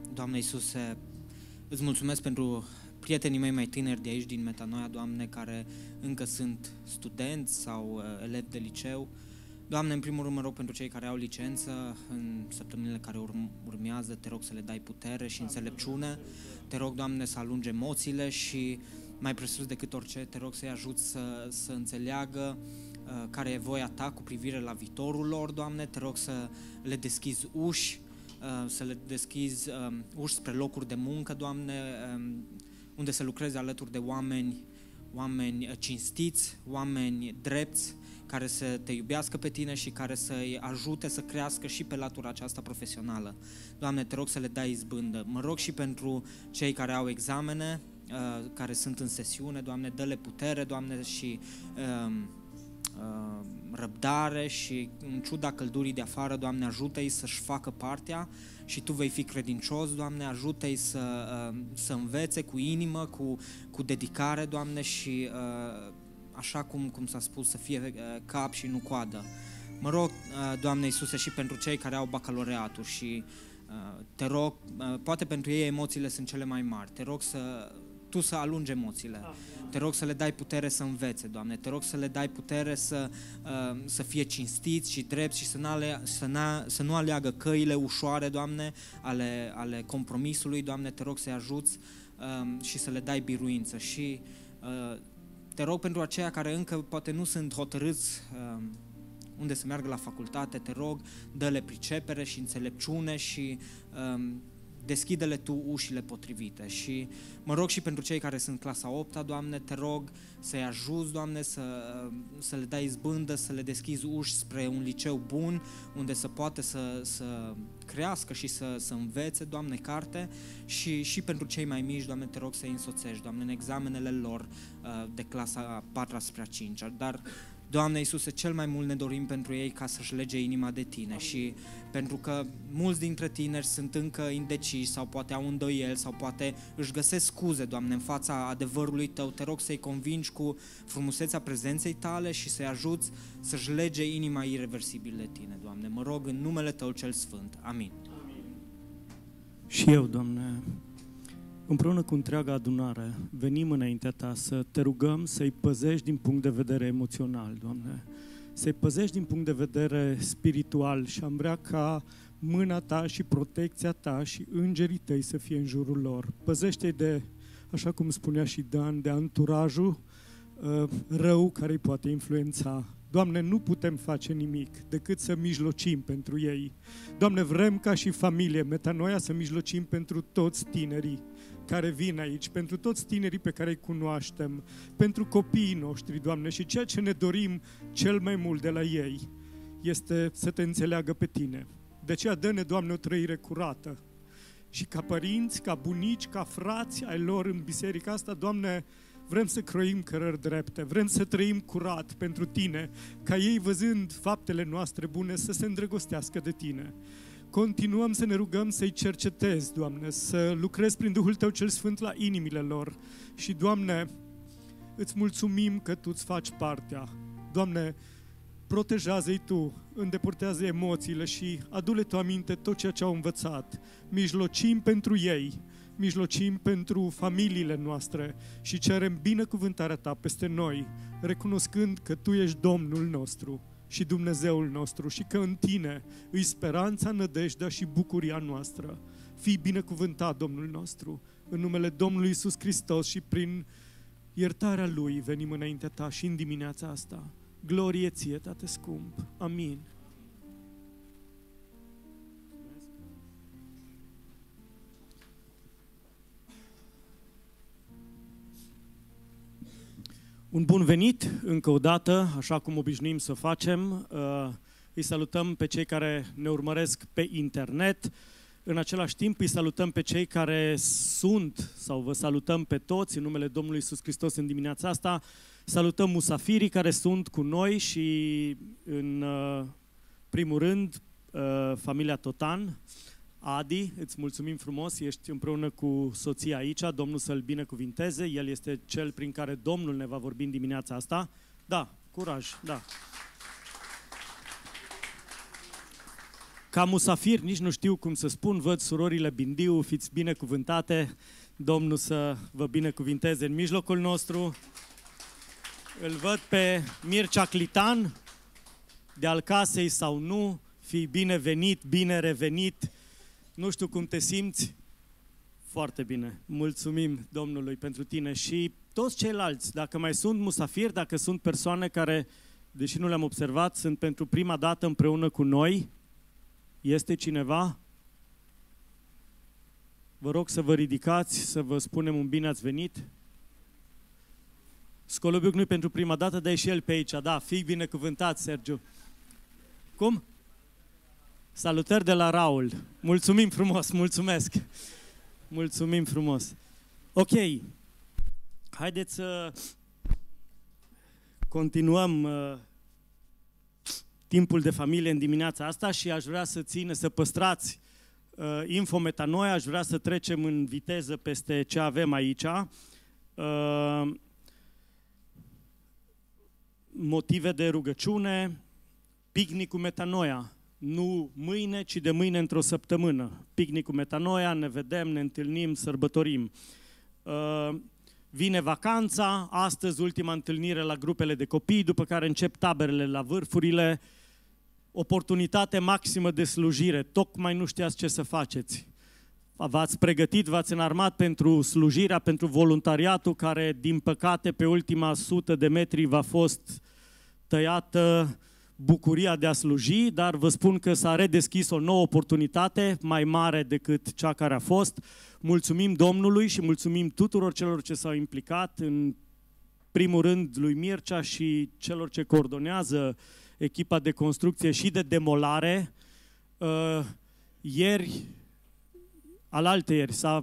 Doamne Iisuse, îți mulțumesc pentru prietenii mei mai tineri de aici, din Metanoia, Doamne, care încă sunt studenți sau uh, elevi de liceu. Doamne, în primul rând mă rog pentru cei care au licență în săptămânile care urm- urmează, te rog să le dai putere și înțelepciune. Te rog, Doamne, să alungi emoțiile și, mai presus decât orice, te rog să-i ajut să, să înțeleagă uh, care e voia Ta cu privire la viitorul lor, Doamne. Te rog să le deschizi uși, uh, să le deschizi uh, uși spre locuri de muncă, Doamne, uh, unde să lucreze alături de oameni, oameni cinstiți, oameni drepți, care să te iubească pe tine și care să-i ajute să crească și pe latura aceasta profesională. Doamne, te rog să le dai izbândă. Mă rog și pentru cei care au examene, uh, care sunt în sesiune, Doamne, dă-le putere, Doamne, și uh, uh, răbdare și în ciuda căldurii de afară, Doamne, ajută-i să-și facă partea și Tu vei fi credincios, Doamne, ajută-i să, uh, să învețe cu inimă, cu, cu dedicare, Doamne, și uh, așa cum, cum s-a spus, să fie uh, cap și nu coadă. Mă rog, uh, Doamne Iisuse, și pentru cei care au bacalaureatul și uh, te rog, uh, poate pentru ei emoțiile sunt cele mai mari, te rog să Tu să alungi emoțiile, te rog să le dai putere să învețe, Doamne, te rog să le dai putere să, uh, să fie cinstiți și drepți și să, n-ale, să, n-a, să nu aleagă căile ușoare, Doamne, ale, ale compromisului, Doamne, te rog să-i ajuți uh, și să le dai biruință și uh, te rog pentru aceia care încă poate nu sunt hotărâți uh, unde să meargă la facultate, te rog, dă-le pricepere și înțelepciune și uh, deschide-le Tu ușile potrivite. Și mă rog și pentru cei care sunt clasa a opta, Doamne, te rog să-i ajuți, Doamne, să, să le dai izbândă, să le deschizi uși spre un liceu bun, unde să poată să, să crească și să, să învețe, Doamne, carte și, și pentru cei mai mici, Doamne, te rog să-i însoțești, Doamne, în examenele lor de clasa a patra spre a cincea. Dar Doamne Iisuse, cel mai mult ne dorim pentru ei ca să-și lege inima de Tine și pentru că mulți dintre tineri sunt încă indeciși sau poate au îndoieli sau poate își găsesc scuze, Doamne, în fața adevărului Tău, te rog să-i convingi cu frumusețea prezenței Tale și să-i ajuți să-și lege inima irreversibil de Tine, Doamne. Mă rog în numele Tău cel Sfânt. Amin. Amin. Și eu, Doamne, împreună cu întreaga adunare, venim înaintea Ta să Te rugăm să-i păzești din punct de vedere emoțional, Doamne, să-i păzești din punct de vedere spiritual și am vrea ca mâna Ta și protecția Ta și îngerii Tăi să fie în jurul lor. Păzește-i de, așa cum spunea și Dan, de anturajul uh, rău care îi poate influența. Doamne, nu putem face nimic decât să mijlocim pentru ei. Doamne, vrem ca și familie Metanoia să mijlocim pentru toți tinerii care vin aici, pentru toți tinerii pe care îi cunoaștem, pentru copiii noștri, Doamne, și ceea ce ne dorim cel mai mult de la ei este să Te înțeleagă pe Tine. De aceea dă-ne, Doamne, o trăire curată. Și ca părinți, ca bunici, ca frați ai lor în biserica asta, Doamne, vrem să croim cărări drepte, vrem să trăim curat pentru Tine, ca ei, văzând faptele noastre bune, să se îndrăgostească de Tine. Continuăm să ne rugăm să-i cercetezi, Doamne, să lucrezi prin Duhul Tău cel Sfânt la inimile lor. Și, Doamne, îți mulțumim că Tu îți faci partea. Doamne, protejează-i Tu, îndepărtează emoțiile și adu-le Tu aminte tot ceea ce au învățat. Mijlocim pentru ei, mijlocim pentru familiile noastre și cerem binecuvântarea Ta peste noi, recunoscând că Tu ești Domnul nostru și Dumnezeul nostru și că în Tine îi speranța, nădejdea și bucuria noastră. Fii binecuvântat, Domnul nostru, în numele Domnului Iisus Hristos și prin iertarea Lui venim înaintea Ta și în dimineața asta. Glorie Ție, Tată scump. Amin. Un bun venit încă o dată, așa cum obișnuim să facem. Îi salutăm pe cei care ne urmăresc pe internet. În același timp îi salutăm pe cei care sunt, sau vă salutăm pe toți în numele Domnului Iisus Hristos în dimineața asta. Salutăm musafirii care sunt cu noi și în primul rând familia Totan. Adi, îți mulțumim frumos, ești împreună cu soția aici, Domnul să-l binecuvinteze, El este cel prin care Domnul ne va vorbi în dimineața asta. Da, curaj, da. ca musafir, nici nu știu cum să spun, văd surorile Bindiu, fiți binecuvântate, Domnul să vă binecuvinteze în mijlocul nostru. Îl văd pe Mircea Clitan, de al casei sau nu, fii binevenit, bine revenit, nu știu cum te simți, foarte bine, mulțumim Domnului pentru tine și toți ceilalți, dacă mai sunt musafiri, dacă sunt persoane care, deși nu le-am observat, sunt pentru prima dată împreună cu noi, este cineva? Vă rog să vă ridicați, să vă spunem un bine ați venit. Scolobiuc nu-i pentru prima dată, dar e și el pe aici. Da, fii binecuvântat, Sergiu. Cum? Salutări de la Raul. Mulțumim frumos, mulțumesc. Mulțumim frumos. Ok. Haideți să continuăm uh, timpul de familie în dimineața asta și aș vrea să ține, să păstrați uh, info Metanoia, aș vrea să trecem în viteză peste ce avem aici. Uh, motive de rugăciune, picnicul Metanoia, nu mâine, ci de mâine într-o săptămână. Picnicul Metanoia, ne vedem, ne întâlnim, sărbătorim. Uh, vine vacanța, astăzi ultima întâlnire la grupele de copii, după care încep taberele la Vârfurile, oportunitate maximă de slujire, tocmai nu știați ce să faceți. V-ați pregătit, v-ați înarmat pentru slujirea, pentru voluntariatul care, din păcate, pe ultima sută de metri v-a fost tăiată bucuria de a sluji, dar vă spun că s-a redeschis o nouă oportunitate, mai mare decât cea care a fost. Mulțumim Domnului și mulțumim tuturor celor ce s-au implicat, în primul rând lui Mircea și celor ce coordonează echipa de construcție și de demolare. Uh, ieri, alaltăieri, s-a,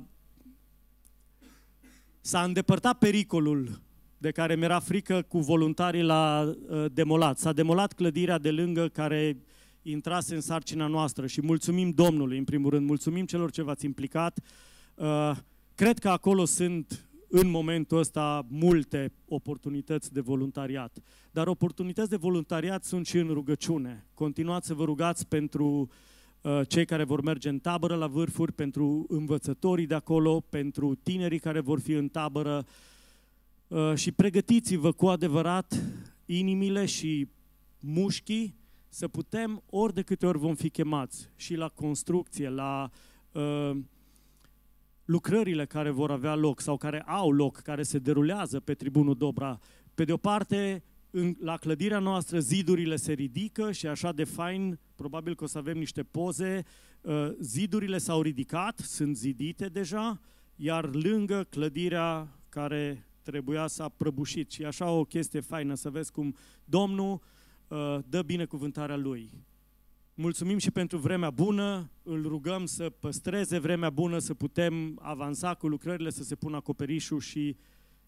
s-a îndepărtat pericolul de care mi-era frică cu voluntarii la uh, demolat. S-a demolat clădirea de lângă care intrase în sarcina noastră și mulțumim Domnului, în primul rând, mulțumim celor ce v-ați implicat. Uh, cred că acolo sunt, în momentul ăsta, multe oportunități de voluntariat. Dar oportunități de voluntariat sunt și în rugăciune. Continuați să vă rugați pentru uh, cei care vor merge în tabără la Vârfuri, pentru învățătorii de acolo, pentru tinerii care vor fi în tabără, Uh, și pregătiți-vă cu adevărat inimile și mușchii să putem, ori de câte ori vom fi chemați, și la construcție, la uh, lucrările care vor avea loc sau care au loc, care se derulează pe Tribunul Dobra. Pe de o parte, în, la clădirea noastră zidurile se ridică și așa de fain, probabil că o să avem niște poze, uh, zidurile s-au ridicat, sunt zidite deja, iar lângă clădirea care trebuia să a prăbușit. Și așa o chestie faină, să vezi cum Domnul uh, dă binecuvântarea Lui. Mulțumim și pentru vremea bună, îl rugăm să păstreze vremea bună, să putem avansa cu lucrările, să se pună acoperișul și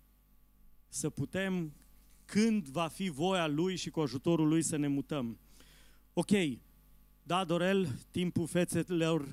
să putem, când va fi voia Lui și cu ajutorul Lui, să ne mutăm. Ok, da, Dorel, timpul fețelor,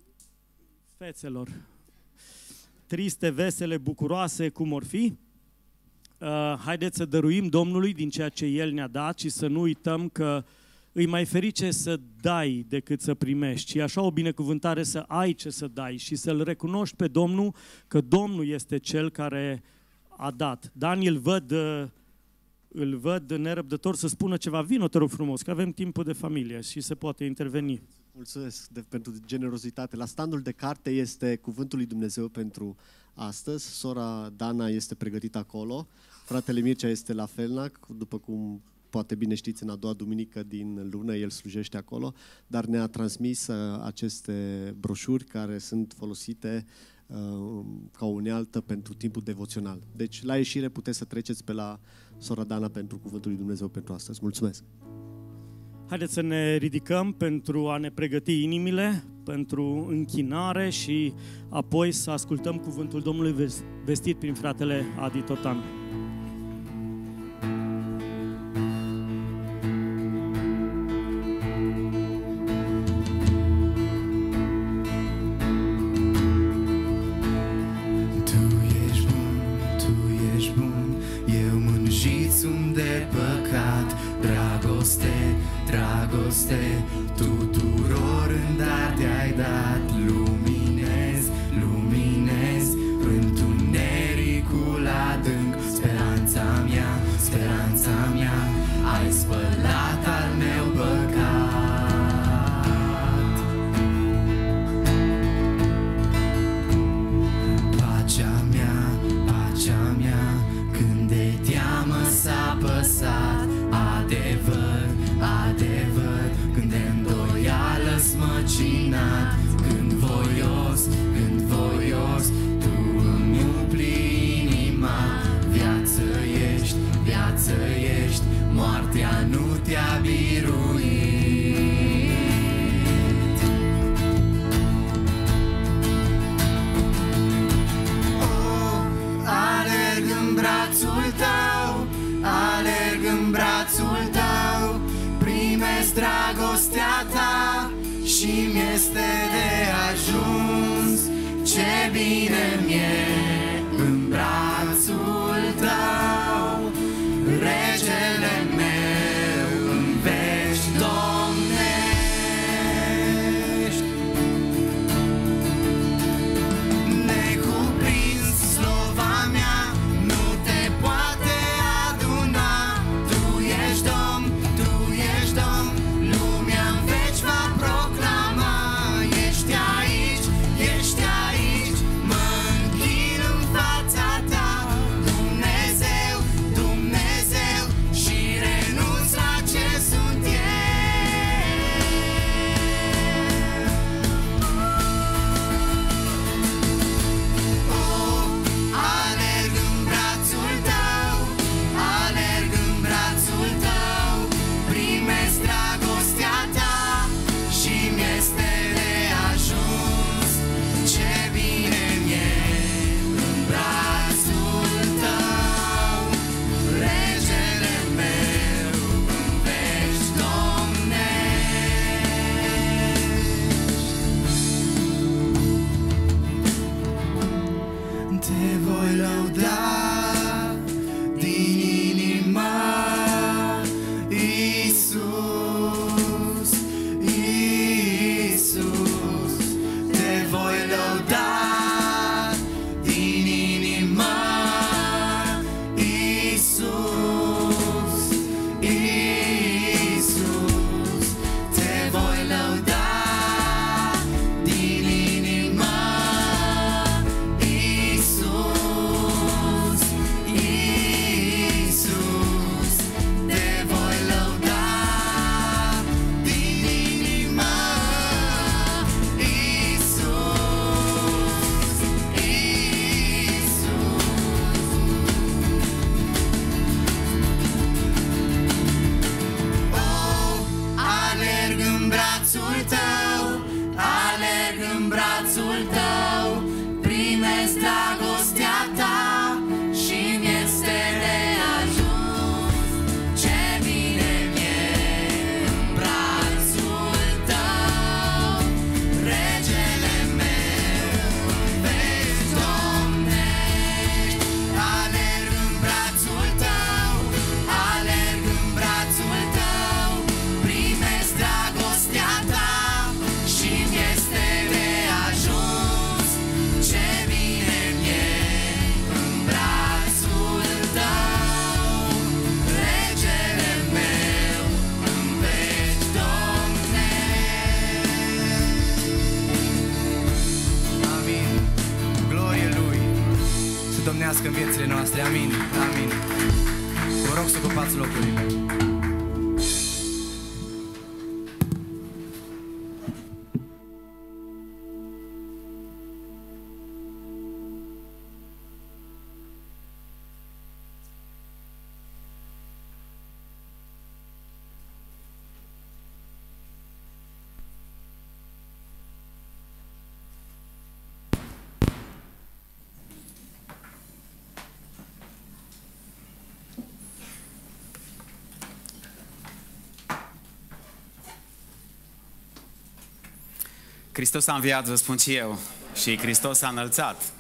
fețelor, triste, vesele, bucuroase, cum or fi. Uh, haideți să dăruim Domnului din ceea ce El ne-a dat și să nu uităm că îi mai ferice să dai decât să primești. Și așa o binecuvântare să ai ce să dai și să-L recunoști pe Domnul că Domnul este Cel care a dat. Dan, îl văd, îl văd nerăbdător să spună ceva. Vino, te rog frumos, că avem timpul de familie și se poate interveni. Mulțumesc de, pentru generozitate. La standul de carte este Cuvântul lui Dumnezeu pentru astăzi. Sora Dana este pregătită acolo. Fratele Mircea este la Felnac, după cum poate bine știți, în a doua duminică din lună el slujește acolo, dar ne-a transmis uh, aceste broșuri care sunt folosite uh, ca o unealtă pentru timpul devoțional. Deci, la ieșire puteți să treceți pe la sora Dana pentru Cuvântul lui Dumnezeu pentru astăzi. Mulțumesc! Haideți să ne ridicăm pentru a ne pregăti inimile, pentru închinare și apoi să ascultăm cuvântul Domnului vestit prin fratele Adi Totan. Dragoste dragoste tuturor în dar te-ai dat. Luminez, luminez întunericul adânc. Speranța mea, speranța mea, ai spălat al meu păcat. Pacea mea, pacea mea, când de teamă s-a păsat. Adevăr, adevăr, când de îndoială smăcinat. Când voios, când voios, tu îmi umpli inima. Viață ești, viață ești, moartea nu te-a biruit. Oh, alerg în brațul tău, alerg în brațul tău, primesc dragostea ta și mi-este de ajuns. Ce bine mi-e în brațul tău, regele meu în veci domnești. Necuprins slova mea nu te poate aduna. Tu ești Domn, tu ești Domn, lumea în veci va proclama. Ești aici, ești aici, mă închin în fața ta. Dumnezeu, Dumnezeu, și renunț la ce sunt eu. Oh, alerg în brațul tău, alerg în brațul tău, primesc dragostea ta și mi-este de ajuns. Ce bine mi-e în brațul tău, regele meu în veci domnești. Te voi lăuda din inimă, Iisus, Iisus. Te voi lăuda din inimă, Iisus, Iisus. Te voi lăuda din inimă, Iisus, Iisus. Te voi lăuda din inimă, Iisus, Iisus. Oh, alerg în brațul tău, alerg în brațul tău, primesc dragostea ta și mi-este de ajuns. Ce bine mi-e în brațul tău, regele meu în veci domnești. Alerg în brațul tău, alerg în brațul tău, primesc dragostea ta și mi-este de ajuns. Ce bine mi-e în brațul tău, regele meu în veci domnești. Amin. Glorie Lui să domnească în viețile noastre. Amin. Amin. Vă rog să ocupați locurile. Hristos a înviat, vă spun și eu, și Hristos a înălțat.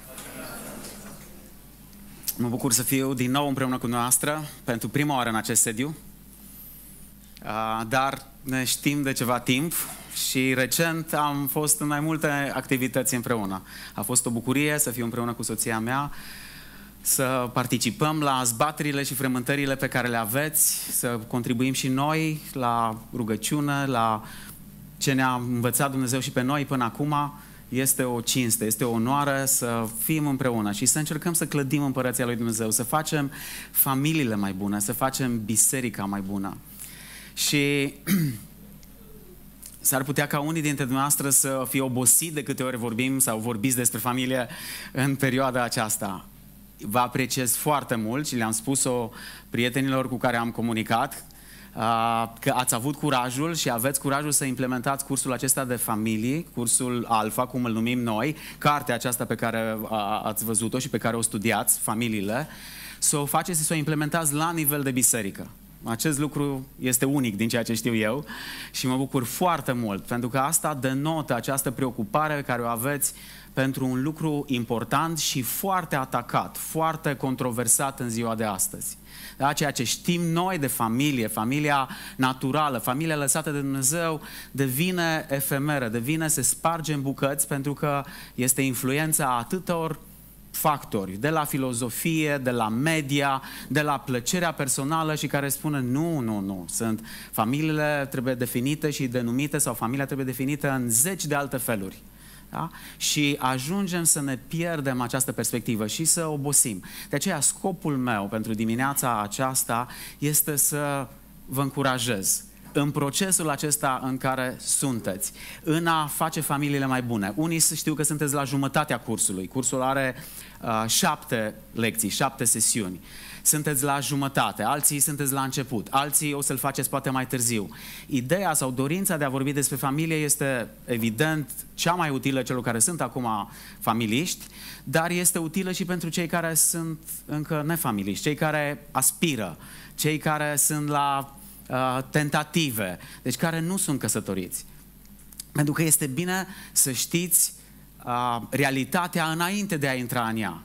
Mă bucur să fiu din nou împreună cu noastră pentru prima oară în acest sediu. uh, dar ne știm de ceva timp și recent am fost în mai multe activități împreună. A fost o bucurie să fiu împreună cu soția mea, să participăm la zbaterile și frământările pe care le aveți, să contribuim și noi la rugăciune, la ce ne-a învățat Dumnezeu și pe noi până acum. Este o cinste, este o onoare să fim împreună și să încercăm să clădim Împărăția lui Dumnezeu, să facem familiile mai bune, să facem biserica mai bună. Și s-ar putea ca unii dintre dumneavoastră să fie obosit de câte ori vorbim sau vorbiți despre familie în perioada aceasta. Vă apreciez foarte mult și le-am spus-o prietenilor cu care am comunicat, că ați avut curajul și aveți curajul să implementați cursul acesta de familii, cursul Alpha, cum îl numim noi, cartea aceasta pe care ați văzut-o și pe care o studiați, familiile, să o faceți și să o implementați la nivel de biserică. Acest lucru este unic din ceea ce știu eu și mă bucur foarte mult, pentru că asta denotă această preocupare pe care o aveți pentru un lucru important și foarte atacat, foarte controversat în ziua de astăzi. Da? Ceea ce știm noi de familie, familia naturală, familia lăsată de Dumnezeu, devine efemeră, devine, se sparge în bucăți pentru că este influența atâtor factori, de la filozofie, de la media, de la plăcerea personală și care spune nu, nu, nu, sunt familiile trebuie definite și denumite sau familia trebuie definită în zeci de alte feluri. Da? Și ajungem să ne pierdem această perspectivă și să obosim. De aceea scopul meu pentru dimineața aceasta este să vă încurajez în procesul acesta în care sunteți, în a face familiile mai bune. Unii știu că sunteți la jumătatea cursului. Cursul are uh, șapte lecții, șapte sesiuni. Sunteți la jumătate, alții sunteți la început, alții o să-l faceți poate mai târziu. Ideea sau dorința de a vorbi despre familie este evident cea mai utilă celor care sunt acum familiști, dar este utilă și pentru cei care sunt încă nefamiliști, cei care aspiră, cei care sunt la uh, tentative, deci care nu sunt căsătoriți. Pentru că este bine să știți uh, realitatea înainte de a intra în ea.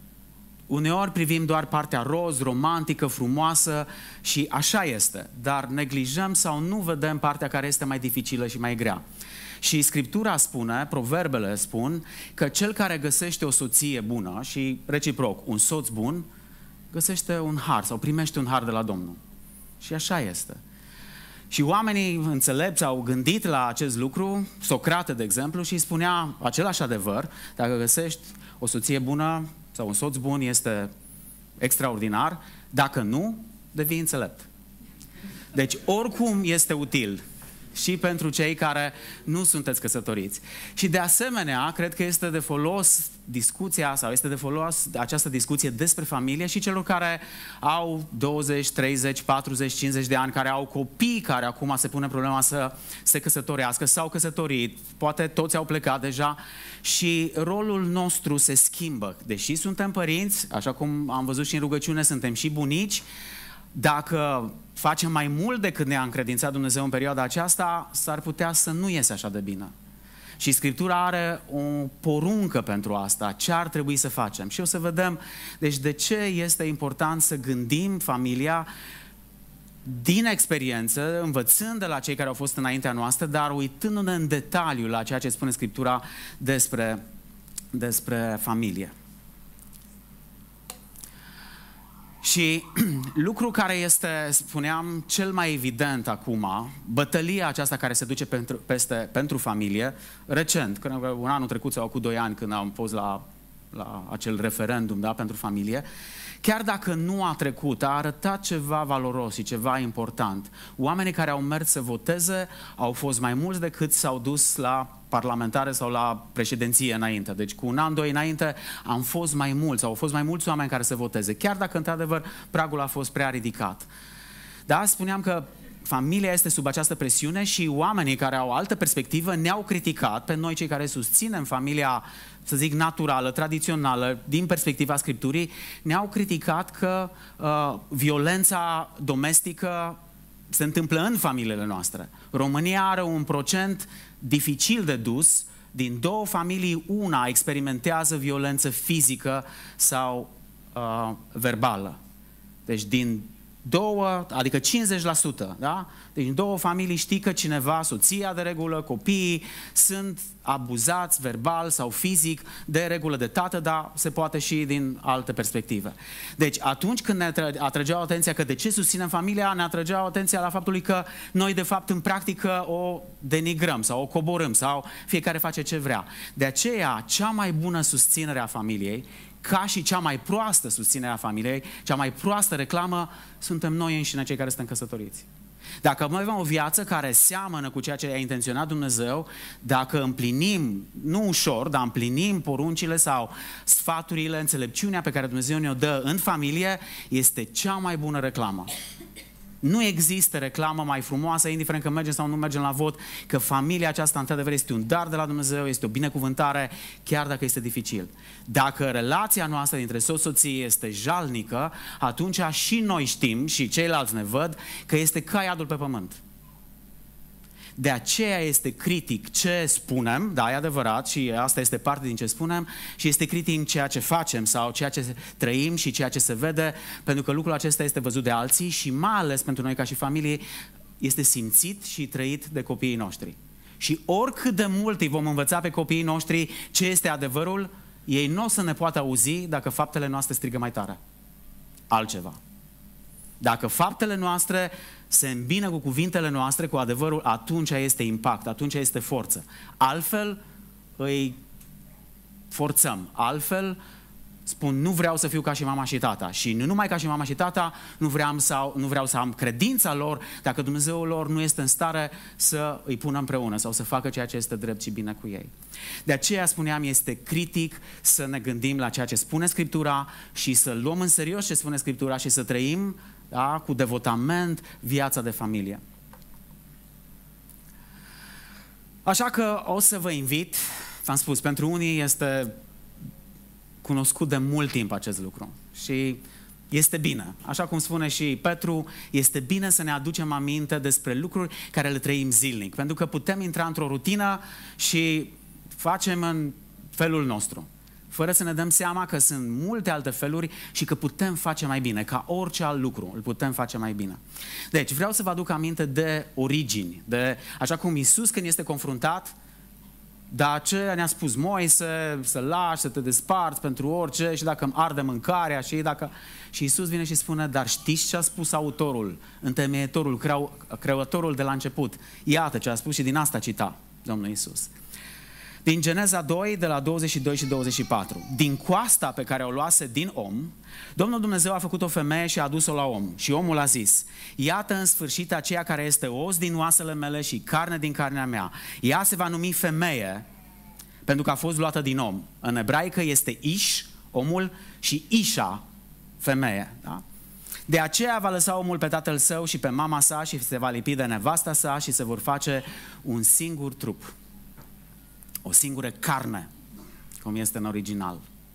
Uneori privim doar partea roz, romantică, frumoasă și așa este, dar neglijăm sau nu vedem partea care este mai dificilă și mai grea. Și Scriptura spune, proverbele spun, că cel care găsește o soție bună și reciproc, un soț bun, găsește un har sau primește un har de la Domnul. Și așa este. Și oamenii înțelepți au gândit la acest lucru, Socrate, de exemplu, și spunea același adevăr, dacă găsești o soție bună sau un soț bun este extraordinar, dacă nu, devii înțelept. Deci oricum este util și pentru cei care nu sunteți căsătoriți. Și de asemenea, cred că este de folos discuția sau este de folos această discuție despre familie și celor care au douăzeci, treizeci, patruzeci, cincizeci de ani, care au copii care acum se pune problema să se căsătorească, s-au căsătorit, poate toți au plecat deja și rolul nostru se schimbă. Deși suntem părinți, așa cum am văzut și în rugăciune, suntem și bunici, dacă facem mai mult decât ne-a încredințat Dumnezeu în perioada aceasta, s-ar putea să nu iese așa de bine. Și Scriptura are o poruncă pentru asta, ce ar trebui să facem. Și o să vedem, deci de ce este important să gândim familia din experiență, învățând de la cei care au fost înaintea noastră, dar uitându-ne în detaliu la ceea ce spune Scriptura despre, despre familie. Și lucru care este, spuneam, cel mai evident acum, bătălia aceasta care se duce pentru, peste, pentru familie, recent, când, un anul trecut sau cu doi ani când am fost la, la acel referendum, da, pentru familie, chiar dacă nu a trecut, a arătat ceva valoros și ceva important. Oamenii care au mers să voteze au fost mai mulți decât s-au dus la parlamentare sau la președinție înainte. Deci cu un an, doi înainte am fost mai mulți, au fost mai mulți oameni care să voteze, chiar dacă într-adevăr pragul a fost prea ridicat. Da, spuneam că familia este sub această presiune și oamenii care au altă perspectivă ne-au criticat pe noi cei care susținem familia, să zic, naturală, tradițională, din perspectiva Scripturii, ne-au criticat că uh, violența domestică se întâmplă în familiile noastre. România are un procent dificil de dus, din două familii, una experimentează violență fizică sau uh, verbală. Deci din Două, adică cincizeci la sută, da? Deci în două familii știi că cineva, soția de regulă, copiii, sunt abuzați verbal sau fizic de regulă de tată, dar se poate și din alte perspective. Deci atunci când ne atrăgeau atenția că de ce susținem familia, ne atrăgeau atenția la faptul că noi de fapt în practică o denigrăm sau o coborâm sau fiecare face ce vrea. De aceea, cea mai bună susținere a familiei, ca și cea mai proastă susținere a familiei, cea mai proastă reclamă, suntem noi înșine cei care suntem căsătoriți. Dacă noi avem o viață care seamănă cu ceea ce a intenționat Dumnezeu, dacă împlinim, nu ușor, dar împlinim poruncile sau sfaturile, înțelepciunea pe care Dumnezeu ne-o dă în familie, este cea mai bună reclamă. Nu există reclamă mai frumoasă, indiferent că mergem sau nu mergem la vot, că familia aceasta, într-adevăr, este un dar de la Dumnezeu, este o binecuvântare, chiar dacă este dificil. Dacă relația noastră dintre soț-soție este jalnică, atunci și noi știm, și ceilalți ne văd, că este ca iadul pe pământ. De aceea este critic ce spunem, da, e adevărat, și asta este parte din ce spunem, și este critic ceea ce facem sau ceea ce trăim și ceea ce se vede, pentru că lucrul acesta este văzut de alții și mai ales pentru noi ca și familie este simțit și trăit de copiii noștri. Și oricât de mult îi vom învăța pe copiii noștri ce este adevărul, ei nu o să ne poată auzi dacă faptele noastre strigă mai tare. Altceva. Dacă faptele noastre se îmbină cu cuvintele noastre, cu adevărul, atunci este impact, atunci este forță. Altfel îi forțăm. Altfel spun, nu vreau să fiu ca și mama și tata. Și nu numai ca și mama și tata, nu vreau, sau, nu vreau să am credința lor dacă Dumnezeul lor nu este în stare să îi pună împreună sau să facă ceea ce este drept și bine cu ei. De aceea spuneam, este critic să ne gândim la ceea ce spune Scriptura și să luăm în serios ce spune Scriptura și să trăim, da, cu devotament viața de familie. Așa că o să vă invit, v-am spus, pentru unii este cunoscut de mult timp acest lucru și este bine. Așa cum spune și Petru, este bine să ne aducem aminte despre lucruri care le trăim zilnic, pentru că putem intra într-o rutină și facem în felul nostru, fără să ne dăm seama că sunt multe alte feluri și că putem face mai bine, ca orice alt lucru, îl putem face mai bine. Deci, vreau să vă aduc aminte de origini, de așa cum Iisus când este confruntat, dar ce ne-a spus Moise, să lași, să te desparți pentru orice și dacă îmi arde mâncarea și dacă... Și Iisus vine și spune, dar știți ce a spus autorul, întemeietorul, creu... creatorul de la început? Iată ce a spus și din asta cita Domnul Iisus. Din Geneza doi, de la douăzeci și doi și douăzeci și patru. Din coasta pe care o luase din om, Domnul Dumnezeu a făcut o femeie și a adus-o la om. Și omul a zis, iată în sfârșit aceea care este os din oasele mele și carne din carnea mea. Ea se va numi femeie, pentru că a fost luată din om. În ebraică este Ish, omul, și Isha, femeie. Da? De aceea va lăsa omul pe tatăl său și pe mama sa și se va lipi de nevasta sa și se vor face un singur trup. O singură carne, cum este în original.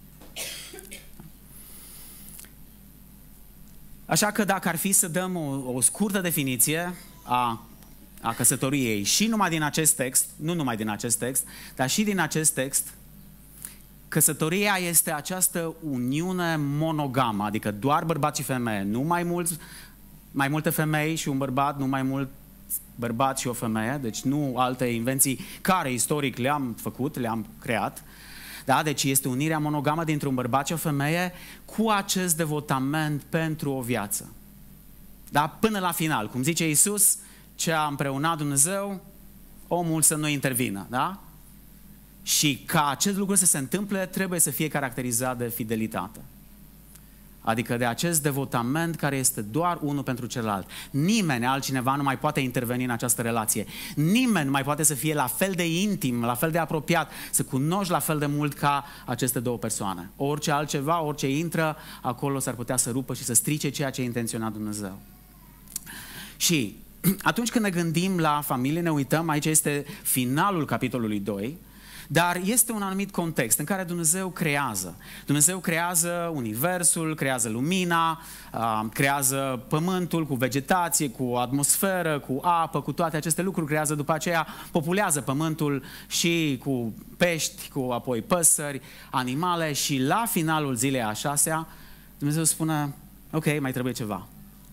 Așa că dacă ar fi să dăm o, o scurtă definiție a, a căsătoriei și numai din acest text, nu numai din acest text, dar și din acest text, căsătoria este această uniune monogamă, adică doar bărbat și femeie, nu mai mulți, mai multe femei și un bărbat, nu mai mult bărbat și o femeie, deci nu alte invenții care istoric le-am făcut, le-am creat. Da? Deci este unirea monogamă dintre un bărbat și o femeie cu acest devotament pentru o viață. Da? Până la final, cum zice Iisus, ce a împreunat Dumnezeu, omul să nu intervină. Da? Și ca acest lucru să se întâmple, trebuie să fie caracterizat de fidelitate. Adică de acest devotament care este doar unul pentru celălalt. Nimeni altcineva nu mai poate interveni în această relație. Nimeni nu mai poate să fie la fel de intim, la fel de apropiat, să cunoști la fel de mult ca aceste două persoane. Orice altceva, orice intră, acolo s-ar putea să rupă și să strice ceea ce a intenționat Dumnezeu. Și atunci când ne gândim la familie, ne uităm, aici este finalul capitolului doi, dar este un anumit context în care Dumnezeu creează. Dumnezeu creează universul, creează lumina, creează pământul cu vegetație, cu atmosferă, cu apă, cu toate aceste lucruri. Creează după aceea, populează pământul și cu pești, cu apoi păsări, animale și la finalul zilei a șasea, Dumnezeu spune, ok, mai trebuie ceva.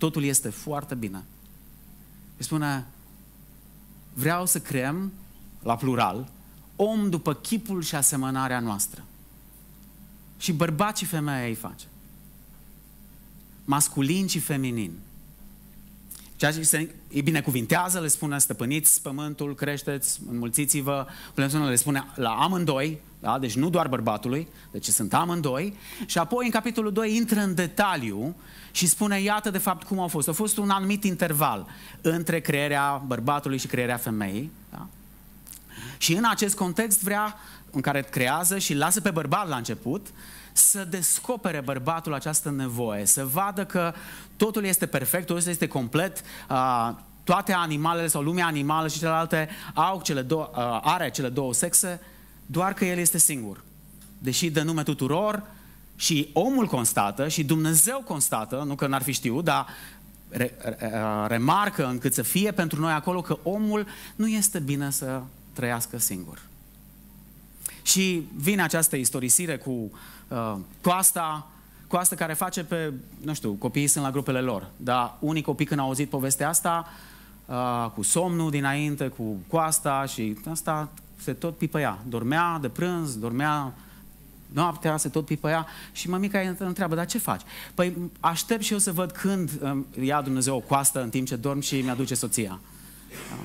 totul este foarte bine. Și spune, vreau să creăm, la plural, om după chipul și asemănarea noastră. Și bărbați și femeia îi face. Masculin și feminin. Ceea ce îi binecuvintează, le spune stăpâniți pământul, creșteți, înmulțiți-vă, le spune la amândoi, da? Deci nu doar bărbatului, deci sunt amândoi, și apoi în capitolul doi intră în detaliu și spune, iată de fapt cum au fost. A fost un anumit interval între crearea bărbatului și crearea femeii, da? Și în acest context vrea, în care creează și lasă pe bărbat la început, să descopere bărbatul această nevoie, să vadă că totul este perfect, totul este complet, toate animalele sau lumea animală și celelalte au cele două, are cele două sexe, doar că el este singur. Deși dă nume tuturor și omul constată și Dumnezeu constată, nu că n-ar fi știut, dar re, re, remarcă încât să fie pentru noi acolo că omul nu este bine să trăiască singur. Și vine această istorisire cu uh, coasta, coasta care face pe, nu știu, copiii sunt la grupele lor, dar unii copii când au auzit povestea asta, uh, cu somnul dinainte, cu coasta și asta se tot pipăia. Dormea de prânz, dormea noaptea, se tot pipăia și mămica îi întreabă, dar ce faci? Păi aștept și eu să văd când uh, ia Dumnezeu o coastă în timp ce dorm și mi-aduce soția. Da?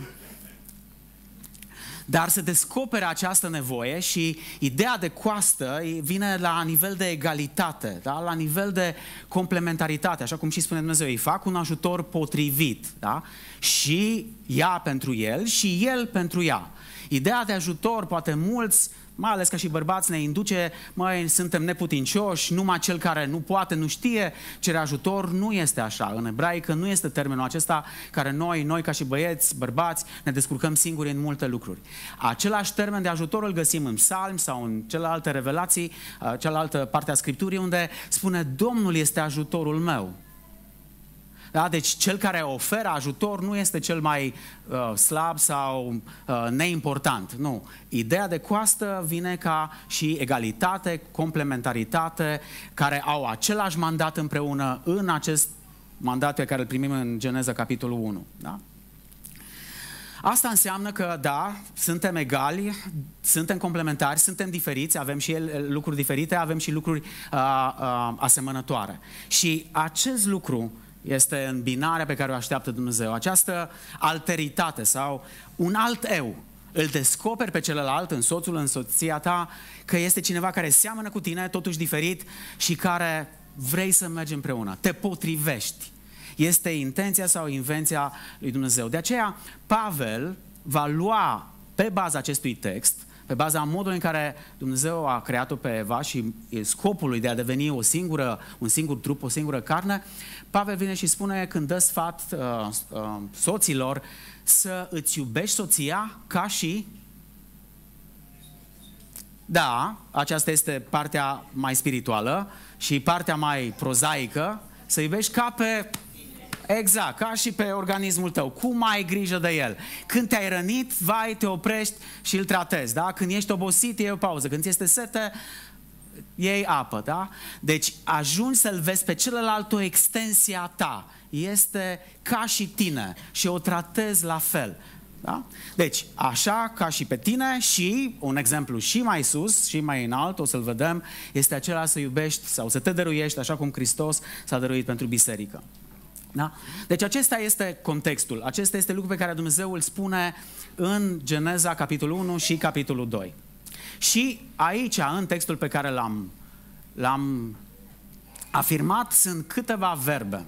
Dar se descoperă această nevoie și ideea de coastă vine la nivel de egalitate, da? La nivel de complementaritate, așa cum și spune Dumnezeu, îi fac un ajutor potrivit, da? Și ea pentru el și el pentru ea. Ideea de ajutor, poate mulți, mai ales ca și bărbați, ne induce, măi, suntem neputincioși, numai cel care nu poate, nu știe, cere ajutor, nu este așa. În ebraică nu este termenul acesta care noi, noi ca și băieți, bărbați, ne descurcăm singuri în multe lucruri. Același termen de ajutor îl găsim în psalmi sau în celelalte revelații, cealaltă parte a Scripturii, unde spune, Domnul este ajutorul meu. Da? Deci cel care oferă ajutor nu este cel mai uh, slab sau uh, neimportant. Nu. Ideea de coastă vine ca și egalitate, complementaritate, care au același mandat împreună în acest mandat pe care îl primim în Geneza capitolul unu. Da? Asta înseamnă că, da, suntem egali, suntem complementari, suntem diferiți, avem și lucruri diferite, avem și lucruri uh, uh, asemănătoare. Și acest lucru este în binarea pe care o așteaptă Dumnezeu. Această alteritate sau un alt eu. Îl descoperi pe celălalt, în soțul, în soția ta, că este cineva care seamănă cu tine, totuși diferit și care vrei să mergi împreună. Te potrivești. Este intenția sau invenția lui Dumnezeu. De aceea, Pavel va lua pe baza acestui text, pe baza modului în care Dumnezeu a creat-o pe Eva și scopului de a deveni o singură, un singur trup, o singură carne, Pavel vine și spune, când dă sfat uh, uh, soților, să îți iubești soția ca și... Da, aceasta este partea mai spirituală și partea mai prozaică, să iubești ca pe... Exact, ca și pe organismul tău. Cum ai grijă de el? Când te-ai rănit, vai, te oprești și îl tratezi, da? Când ești obosit, iei o pauză. Când ți este sete, iei apă, da? Deci ajungi să-l vezi pe celălalt o extensie a ta. Este ca și tine și o tratezi la fel. Da? Deci, așa ca și pe tine și, un exemplu și mai sus și mai înalt, o să-l vedem, este acela să iubești sau să te dăruiești așa cum Hristos s-a dăruit pentru biserică. Da? Deci acesta este contextul, acesta este lucru pe care Dumnezeu îl spune în Geneza capitolul unu și capitolul doi. Și aici, în textul pe care l-am, l-am afirmat, sunt câteva verbe.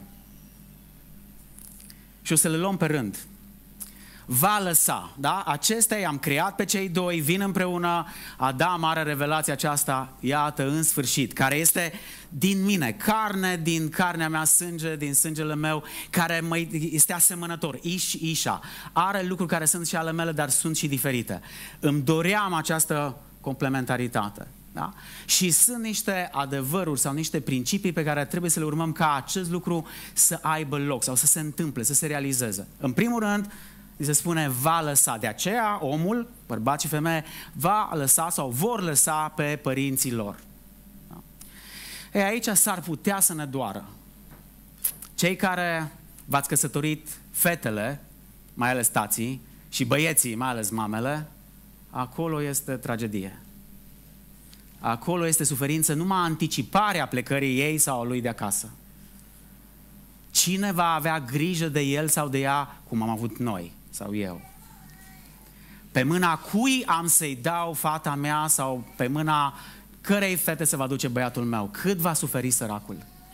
Și o să le luăm pe rând. Va lăsa, da? Acestea i-am creat pe cei doi, vin împreună, Adam are revelația aceasta, iată, în sfârșit, care este din mine, carne din carnea mea, sânge din sângele meu, care mă, este asemănător, Iș, Ișa, are lucruri care sunt și ale mele, dar sunt și diferite. Îmi doream această complementaritate. Da? Și sunt niște adevăruri sau niște principii pe care trebuie să le urmăm ca acest lucru să aibă loc sau să se întâmple, să se realizeze. În primul rând, se spune va lăsa. De aceea omul, bărbat și femeie, va lăsa sau vor lăsa pe părinții lor. Da? E, aici s-ar putea să ne doară. Cei care v-ați căsătorit fetele, mai ales tații, și băieții, mai ales mamele, acolo este tragedie. Acolo este suferință, numai anticiparea plecării ei sau a lui de acasă. Cine va avea grijă de el sau de ea, cum am avut noi sau eu? Pe mâna cui am să-i dau fata mea sau pe mâna cărei fete se va duce băiatul meu? Cât va suferi săracul?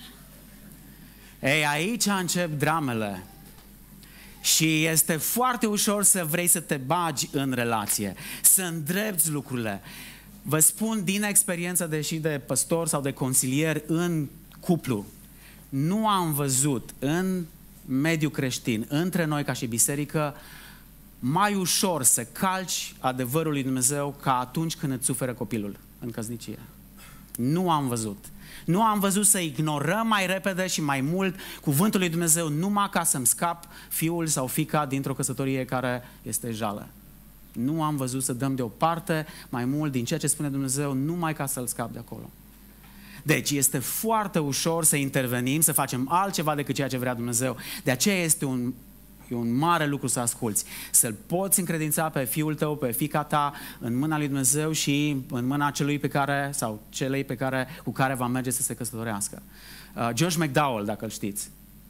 Ei, aici încep dramele. Și este foarte ușor să vrei să te bagi în relație, să îndrepți lucrurile. Vă spun din experiență, deși de păstor sau de consilier în cuplu, nu am văzut în mediul creștin, între noi ca și biserică, mai ușor să calci adevărul lui Dumnezeu ca atunci când îți suferă copilul în căsnicie. Nu am văzut. Nu am văzut să ignorăm mai repede și mai mult cuvântul lui Dumnezeu numai ca să-mi scap fiul sau fiica dintr-o căsătorie care este jală. Nu am văzut să dăm deoparte mai mult din ceea ce spune Dumnezeu numai ca să-l scap de acolo. Deci este foarte ușor să intervenim, să facem altceva decât ceea ce vrea Dumnezeu. De aceea este un, e un mare lucru să asculți. Să-l poți încredința pe fiul tău, pe fiica ta, în mâna lui Dumnezeu și în mâna celui pe care, sau celei pe care, cu care va merge să se căsătorească. Uh, Josh McDowell, dacă îl știți.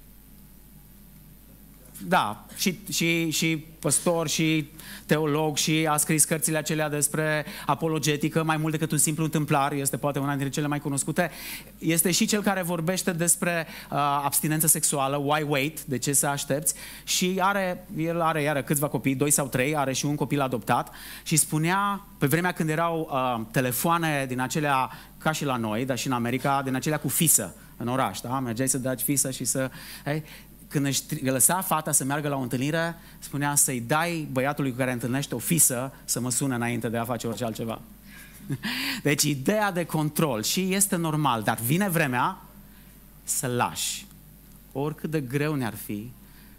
Da, și, și, și păstor și teolog și a scris cărțile acelea despre apologetică, mai mult decât un simplu întâmplar, este poate una dintre cele mai cunoscute. Este și cel care vorbește despre uh, abstinență sexuală, why wait, de ce să aștepți, și are, el are iară câțiva copii, doi sau trei, are și un copil adoptat și spunea, pe vremea când erau uh, telefoane din acelea, ca și la noi, dar și în America, din acelea cu fisă în oraș, da? Mergeai să dai fisă și să... Hey? Când își lăsa fata să meargă la o întâlnire, spunea să-i dai băiatului cu care întâlnește o fisă să mă sune înainte de a face orice altceva. Deci ideea de control și este normal, dar vine vremea să lași. Oricât de greu ne-ar fi,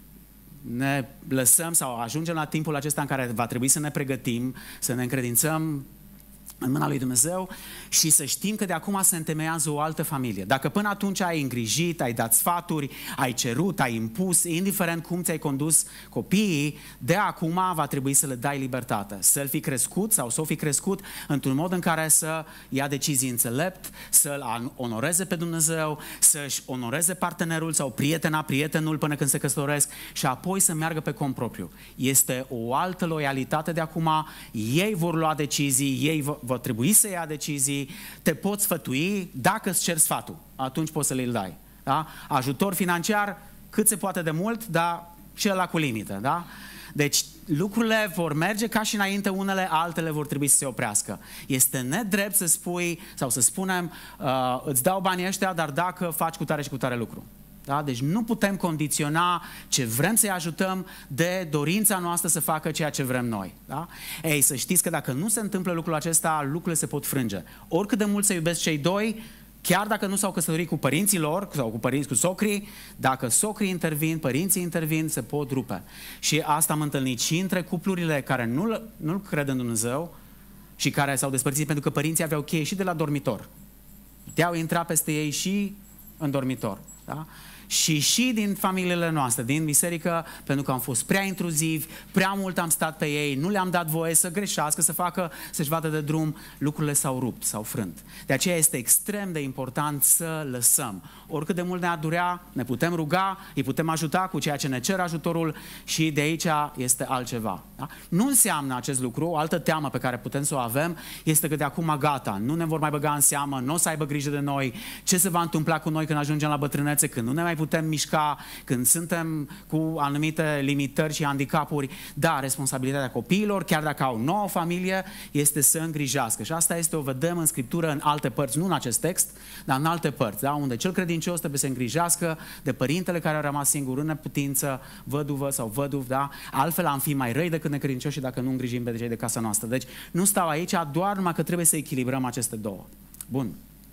ne lăsăm sau ajungem la timpul acesta în care va trebui să ne pregătim, să ne încredințăm în mâna lui Dumnezeu și să știm că de acum se întemeiază o altă familie. Dacă până atunci ai îngrijit, ai dat sfaturi, ai cerut, ai impus, indiferent cum ți-ai condus copiii, de acum va trebui să le dai libertate. Să-l fi crescut sau să o fi crescut într-un mod în care să ia decizii înțelept, să-l onoreze pe Dumnezeu, să-și onoreze partenerul sau prietena, prietenul până când se căsătoresc și apoi să meargă pe cont propriu. Este o altă loialitate de acum, ei vor lua decizii, ei va trebui să ia decizii, te poți sfătui, dacă îți ceri sfatul, atunci poți să le dai. Da? Ajutor financiar, cât se poate de mult, dar și ăla cu limită. Da? Deci lucrurile vor merge ca și înainte, unele, altele vor trebui să se oprească. Este nedrept să spui, sau să spunem, uh, îți dau banii ăștia, dar dacă faci cu tare și cu tare lucru. Da? Deci nu putem condiționa ce vrem să-i ajutăm de dorința noastră să facă ceea ce vrem noi. Da? Ei, să știți că dacă nu se întâmplă lucrul acesta, lucrurile se pot frânge. Oricât de mult să iubesc cei doi, chiar dacă nu s-au căsătorit cu părinții lor sau cu părinți, cu socrii, dacă socrii intervin, părinții intervin, se pot rupe. Și asta am întâlnit și între cuplurile care nu, nu cred în Dumnezeu și care s-au despărțit pentru că părinții aveau cheie și de la dormitor. Puteau intra peste ei și în dormitor. Da? Și și din familiile noastre, din biserică, pentru că am fost prea intruzivi, prea mult am stat pe ei, nu le-am dat voie să greșească, să facă, să-și vadă de drum, lucrurile s-au rupt, s-au frânt. De aceea este extrem de important să lăsăm. Oricât de mult ne-ar durea, ne putem ruga, îi putem ajuta cu ceea ce ne cer ajutorul și de aici este altceva. Da? Nu înseamnă acest lucru, o altă teamă pe care putem să o avem, este că de acum gata, nu ne vor mai băga în seamă, nu o să aibă grijă de noi, ce se va întâmpla cu noi când ajungem la bătrânețe, când nu ne mai putem mișca, când suntem cu anumite limitări și handicapuri. Da, responsabilitatea copiilor, chiar dacă au nouă familie, este să îngrijească. Și asta este, o vedem în Scriptură în alte părți, nu în acest text, dar în alte părți, da? Unde cel credincios trebuie să îngrijească de părintele care a rămas singur în neputință, văduvă sau văduv, da? Altfel am fi mai răi decât necredincioși dacă nu îngrijim pe cei de casa noastră. Deci nu stau aici, doar numai că trebuie să echilibrăm aceste două. Bun.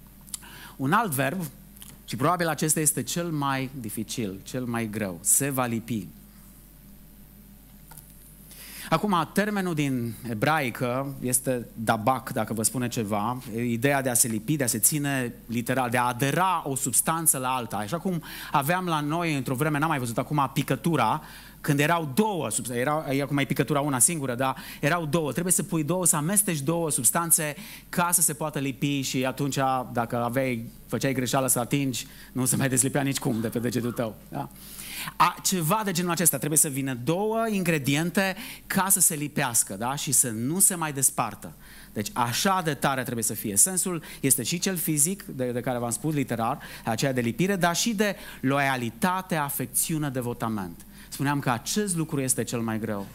Un alt verb, și probabil acesta este cel mai dificil, cel mai greu, se va lipi. Acum, termenul din ebraică este dabac, dacă vă spune ceva, ideea de a se lipi, de a se ține literal, de a adera o substanță la alta. Așa cum aveam la noi într-o vreme, n-am mai văzut acum, picătura, când erau două substanțe, erau, acum e picătura una singură, dar erau două, trebuie să pui două, să amesteci două substanțe ca să se poată lipi și atunci, dacă aveai, făceai greșeală să atingi, nu se mai deslipea nicicum de pe degetul tău. Da? A, ceva de genul acesta, trebuie să vină două ingrediente ca să se lipească, da? Și să nu se mai despartă. Deci așa de tare trebuie să fie. Sensul este și cel fizic, de, de care v-am spus, literar, aceea de lipire, dar și de loialitate, afecțiune, devotament. Spuneam că acest lucru este cel mai greu.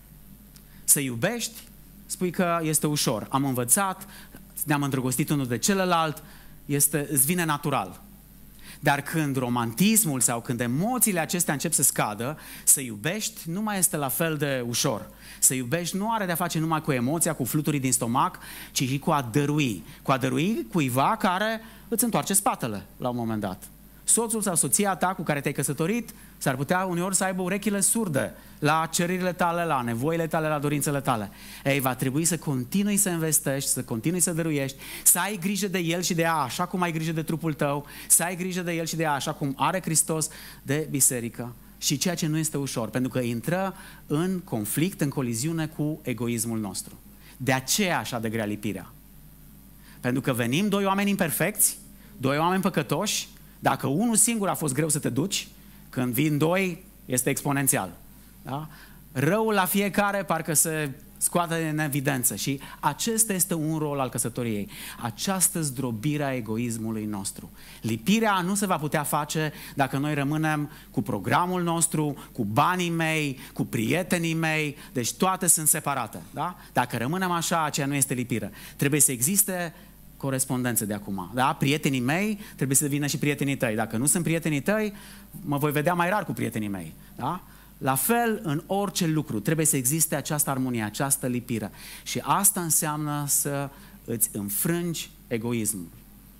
Să iubești, spui că este ușor. Am învățat, ne-am îndrăgostit unul de celălalt, este, îți vine natural. Dar când romantismul sau când emoțiile acestea încep să scadă, să iubești nu mai este la fel de ușor. Să iubești nu are de-a face numai cu emoția, cu fluturii din stomac, ci și cu a dărui. Cu a dărui cuiva care îți întoarce spatele la un moment dat. Soțul sau soția ta cu care te-ai căsătorit s-ar putea uneori să aibă urechile surde la cererile tale, la nevoile tale, la dorințele tale. Ei, va trebui să continui să investești, să continui să dăruiești, să ai grijă de el și de ea așa cum ai grijă de trupul tău, să ai grijă de el și de ea așa cum are Hristos de biserică. Și ceea ce nu este ușor, pentru că intră în conflict, în coliziune cu egoismul nostru. De aceea așa de grea lipirea. Pentru că venim doi oameni imperfecți, doi oameni păcătoși. Dacă unul singur a fost greu să te duci, când vin doi, este exponențial. Da? Răul la fiecare parcă se scoate în evidență și acesta este un rol al căsătoriei. Această zdrobire a egoismului nostru. Lipirea nu se va putea face dacă noi rămânem cu programul nostru, cu banii mei, cu prietenii mei, deci toate sunt separate. Da? Dacă rămânem așa, aceea nu este lipire. Trebuie să existe corespondență de acum. Da? Prietenii mei trebuie să vină și prietenii tăi. Dacă nu sunt prietenii tăi, mă voi vedea mai rar cu prietenii mei. Da? La fel, în orice lucru, trebuie să existe această armonie, această lipire. Și asta înseamnă să îți înfrângi egoismul.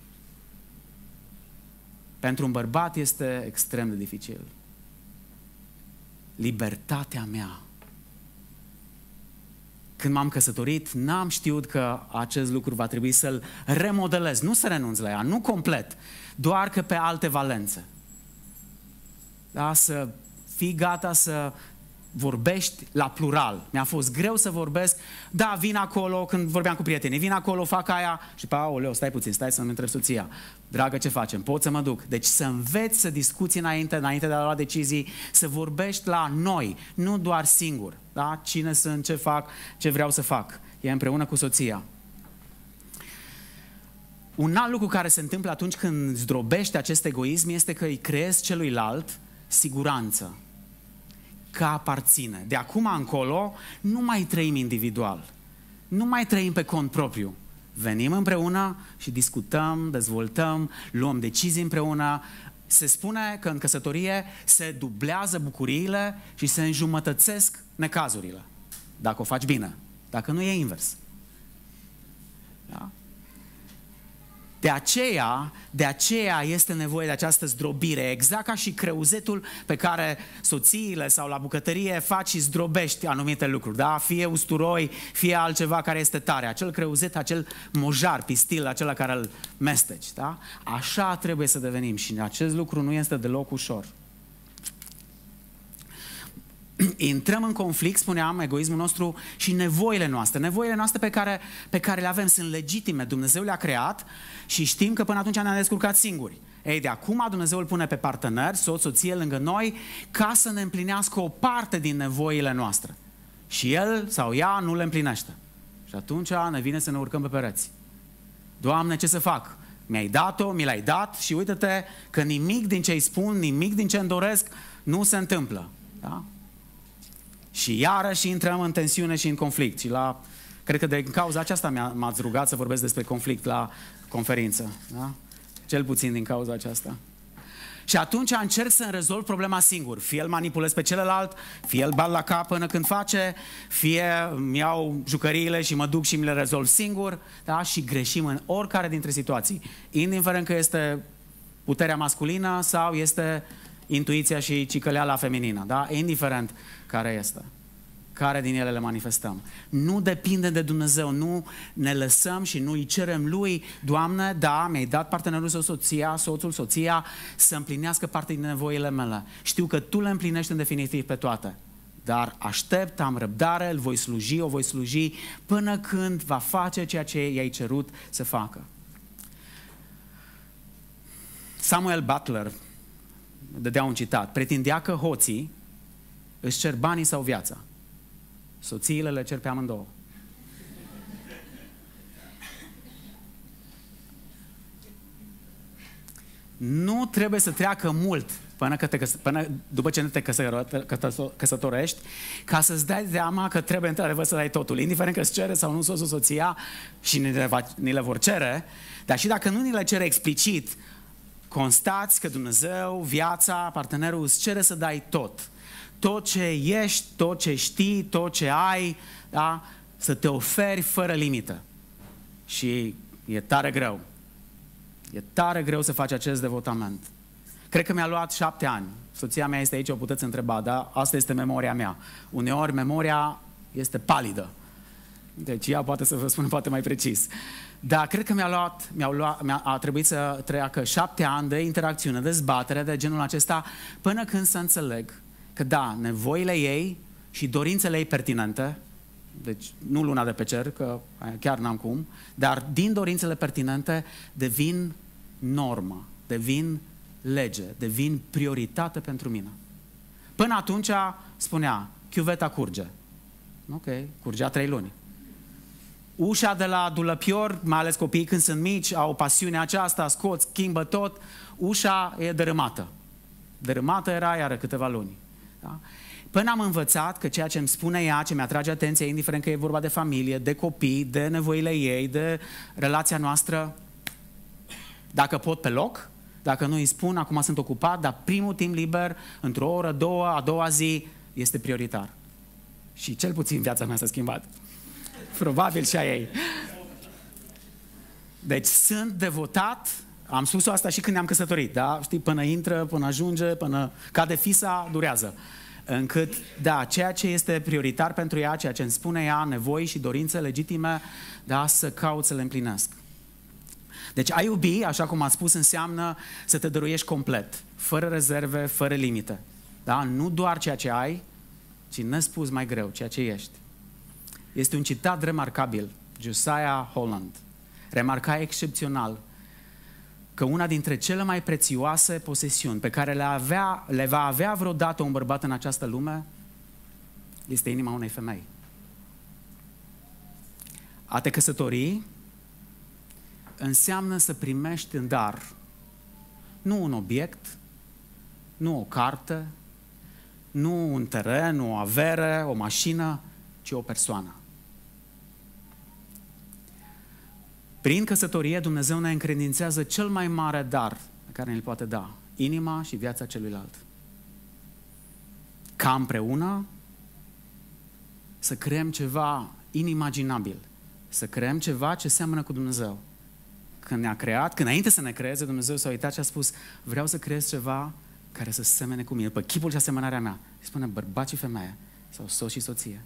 Pentru un bărbat este extrem de dificil. Libertatea mea. Când m-am căsătorit, n-am știut că acest lucru va trebui să-l remodelez, nu să renunț la ea, nu complet, doar că pe alte valențe. Da? Să fii gata să vorbești la plural. Mi-a fost greu să vorbesc, da, vin acolo, când vorbeam cu prietenii, vin acolo, fac aia și pe aoleu, stai puțin, stai să-mi întreb soția. Dragă, ce facem? Pot să mă duc? Deci să înveți să discuți înainte, înainte de a lua decizii, să vorbești la noi, nu doar singur. Da? Cine sunt, ce fac, ce vreau să fac. E împreună cu soția. Un alt lucru care se întâmplă atunci când zdrobești acest egoism este că îi creezi celuilalt siguranță, că aparține. De acum încolo nu mai trăim individual, nu mai trăim pe cont propriu. Venim împreună și discutăm, dezvoltăm, luăm decizii împreună. Se spune că în căsătorie se dublează bucuriile și se înjumătățesc necazurile. Dacă o faci bine. Dacă nu, e invers. Da? De aceea, de aceea este nevoie de această zdrobire, exact ca și creuzetul pe care soțiile sau la bucătărie faci și zdrobești anumite lucruri, da? Fie usturoi, fie altceva care este tare, acel creuzet, acel mojar, pistil, acela care îl mesteci, da? Așa trebuie să devenim și acest lucru nu este deloc ușor. Intrăm în conflict, spuneam, egoismul nostru și nevoile noastre. Nevoile noastre pe care, pe care le avem sunt legitime. Dumnezeu le-a creat și știm că până atunci ne-am descurcat singuri. Ei, de acum Dumnezeu îl pune pe partener, soț, soție lângă noi, ca să ne împlinească o parte din nevoile noastre. Și el sau ea nu le împlinește. Și atunci ne vine să ne urcăm pe pereți. Doamne, ce să fac? Mi-ai dat-o, mi l-ai dat și uite-te că nimic din ce îi spun, nimic din ce îmi doresc nu se întâmplă. Da? Și iarăși intrăm în tensiune și în conflict. Și la, cred că de cauza aceasta m-ați rugat să vorbesc despre conflict la conferință. Da? Cel puțin din cauza aceasta. Și atunci încerc să-mi rezolv problema singur. Fie îl manipulez pe celălalt, fie îl bat la cap până când face, fie îmi iau jucăriile și mă duc și mi le rezolv singur. Da? Și greșim în oricare dintre situații. Indiferent că este puterea masculină sau este intuiția și cicăleala feminină. Da? Indiferent care este. care din ele le manifestăm. Nu depinde de Dumnezeu, nu ne lăsăm și nu îi cerem lui, Doamne, da, mi-ai dat partenerul sau soția, soțul, soția, să împlinească parte din nevoile mele. Știu că Tu le împlinești în definitiv pe toate, dar aștept, am răbdare, îl voi sluji, o voi sluji până când va face ceea ce i-ai cerut să facă. Samuel Butler dădea un citat: pretindea că hoții își cer banii sau viața. Soțiile le cer pe amândouă. Nu trebuie să treacă mult până, că te, până după ce te căsătorești ca să-ți dai seama că trebuie într-adevăr să dai totul, indiferent că îți cere sau nu soțul, soția, și ni le, va, ni le vor cere, dar și dacă nu ni le cere explicit, constați că Dumnezeu, viața, partenerul îți cere să dai tot. Tot ce ești, tot ce știi, tot ce ai, da? Să te oferi fără limită. Și e tare greu. E tare greu să faci acest devotament. Cred că mi-a luat șapte ani. Soția mea este aici, o puteți întreba, dar asta este memoria mea. Uneori memoria este palidă. Deci ea poate să vă spună poate mai precis. Dar cred că mi-a luat, mi-a luat, mi-a, a trebuit să treacă șapte ani de interacțiune, de dezbatere, de genul acesta, până când să înțeleg că da, nevoile ei și dorințele ei pertinente, deci nu luna de pe cer, că chiar n-am cum, dar din dorințele pertinente devin normă, devin lege, devin prioritate pentru mine. Până atunci spunea, chiuveta curge. Ok, curgea trei luni. Ușa de la dulăpior, mai ales copiii când sunt mici, au pasiunea aceasta, scot, schimbă tot, ușa e dărâmată. Dărâmată era iară câteva luni. Da? Până am învățat că ceea ce îmi spune ea, ce mi-atrage atenția, indiferent că e vorba de familie, de copii, de nevoile ei, de relația noastră, dacă pot pe loc, dacă nu îi spun, acum sunt ocupat, dar primul timp liber, într-o oră, două, a doua zi, este prioritar. Și cel puțin viața mea s-a schimbat. Probabil și a ei. Deci sunt devotat, am spus-o asta și când ne-am căsătorit, da? Știi, până intră, până ajunge, până cade fisa, durează. Încât, da, ceea ce este prioritar pentru ea, ceea ce îmi spune ea, nevoi și dorințe legitime, da, să caut să le împlinesc. Deci a iubi, așa cum am spus, înseamnă să te dăruiești complet, fără rezerve, fără limite. Da? Nu doar ceea ce ai, ci nespus mai greu, ceea ce ești. Este un citat remarcabil, Josiah Holland. Remarca excepțional că una dintre cele mai prețioase posesiuni pe care le, avea, le va avea vreodată un bărbat în această lume este inima unei femei. A te căsători înseamnă să primești în dar nu un obiect, nu o carte, nu un teren, o avere, o mașină, ci o persoană. Prin căsătorie, Dumnezeu ne încredințează cel mai mare dar pe care ne-l poate da, inima și viața celuilalt. Ca împreună să creăm ceva inimaginabil, să creăm ceva ce seamănă cu Dumnezeu. Când ne-a creat, când înainte să ne creeze, Dumnezeu s-a uitat și a spus, vreau să creez ceva care să semene cu mine, pe chipul și asemănarea mea. Îi spune bărbat și femeie, sau soț și soție.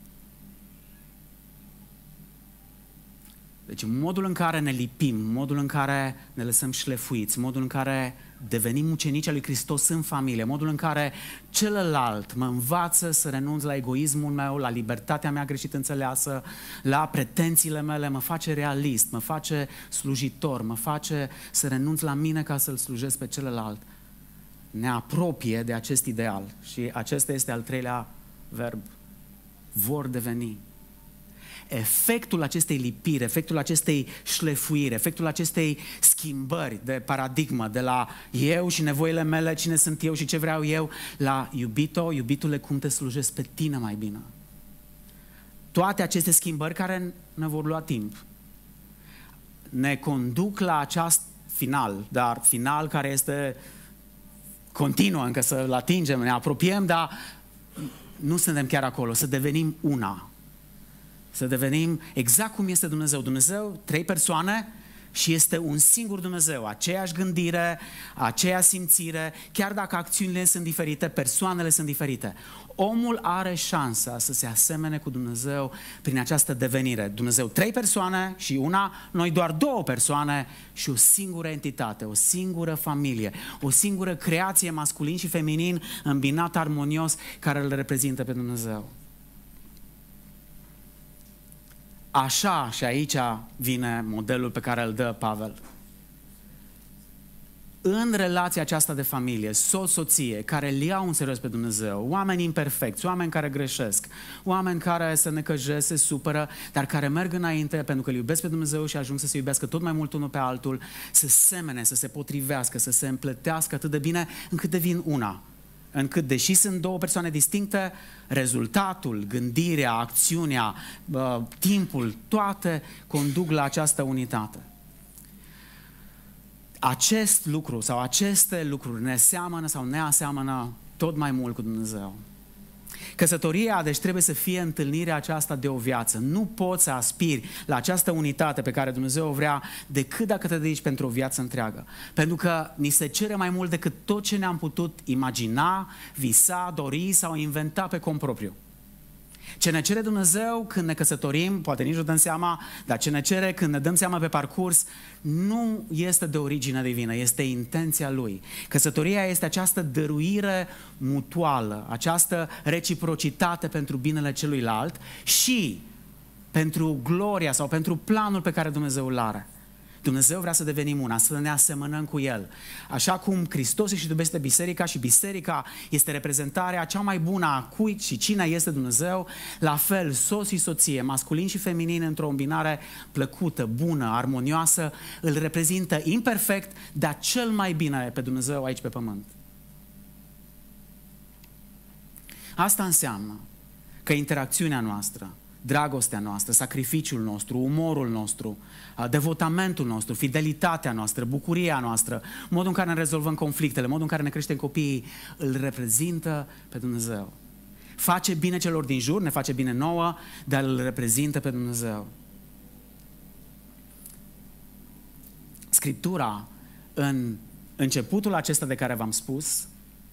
Deci modul în care ne lipim, modul în care ne lăsăm șlefuiți, modul în care devenim ucenici al lui Hristos în familie, modul în care celălalt mă învață să renunț la egoismul meu, la libertatea mea greșit înțeleasă, la pretențiile mele, mă face realist, mă face slujitor, mă face să renunț la mine ca să-l slujesc pe celălalt. Ne apropie de acest ideal și acesta este al treilea verb, vor deveni. Efectul acestei lipiri, efectul acestei șlefuiri, efectul acestei schimbări de paradigmă, de la eu și nevoile mele, cine sunt eu și ce vreau eu, la iubito, iubitule, cum te slujesc pe tine mai bine. Toate aceste schimbări care ne vor lua timp ne conduc la acest final, dar final care este continuă încă să-l atingem, ne apropiem, dar nu suntem chiar acolo, să devenim una. Să devenim exact cum este Dumnezeu. Dumnezeu, trei persoane și este un singur Dumnezeu, aceeași gândire, aceeași simțire, chiar dacă acțiunile sunt diferite, persoanele sunt diferite. Omul are șansa să se asemene cu Dumnezeu prin această devenire. Dumnezeu trei persoane și una, noi doar două persoane și o singură entitate, o singură familie, o singură creație masculin și feminin îmbinat armonios care îl reprezintă pe Dumnezeu. Așa, și aici vine modelul pe care îl dă Pavel. În relația aceasta de familie, soț-soție, care îl iau în serios pe Dumnezeu, oameni imperfecți, oameni care greșesc, oameni care se necăjesc, se supără, dar care merg înainte pentru că îl iubesc pe Dumnezeu și ajung să se iubească tot mai mult unul pe altul, să semene, să se potrivească, să se împletească atât de bine încât devin una. Încât, deși sunt două persoane distincte, rezultatul, gândirea, acțiunea, timpul, toate conduc la această unitate. Acest lucru sau aceste lucruri ne seamănă sau ne aseamănă tot mai mult cu Dumnezeu. Căsătoria, deci, trebuie să fie întâlnirea aceasta de o viață. Nu poți să aspiri la această unitate pe care Dumnezeu o vrea decât dacă te dedici pentru o viață întreagă. Pentru că ni se cere mai mult decât tot ce ne-am putut imagina, visa, dori sau inventa pe cont propriu. Ce ne cere Dumnezeu când ne căsătorim, poate nici nu dăm seama, dar ce ne cere când ne dăm seama pe parcurs, nu este de origine divină, este intenția Lui. Căsătoria este această dăruire mutuală, această reciprocitate pentru binele celuilalt și pentru gloria sau pentru planul pe care Dumnezeu îl are. Dumnezeu vrea să devenim una, să ne asemănăm cu El. Așa cum Hristos își iubește biserica și biserica este reprezentarea cea mai bună a cui și cine este Dumnezeu, la fel soț și soție, masculin și feminin, într-o îmbinare plăcută, bună, armonioasă, îl reprezintă imperfect, dar cel mai bine pe Dumnezeu aici pe pământ. Asta înseamnă că interacțiunea noastră, dragostea noastră, sacrificiul nostru, umorul nostru, devotamentul nostru, fidelitatea noastră, bucuria noastră, modul în care ne rezolvăm conflictele, modul în care ne creștem copiii, îl reprezintă pe Dumnezeu. Face bine celor din jur, ne face bine nouă, dar îl reprezintă pe Dumnezeu. Scriptura, în începutul acesta de care v-am spus,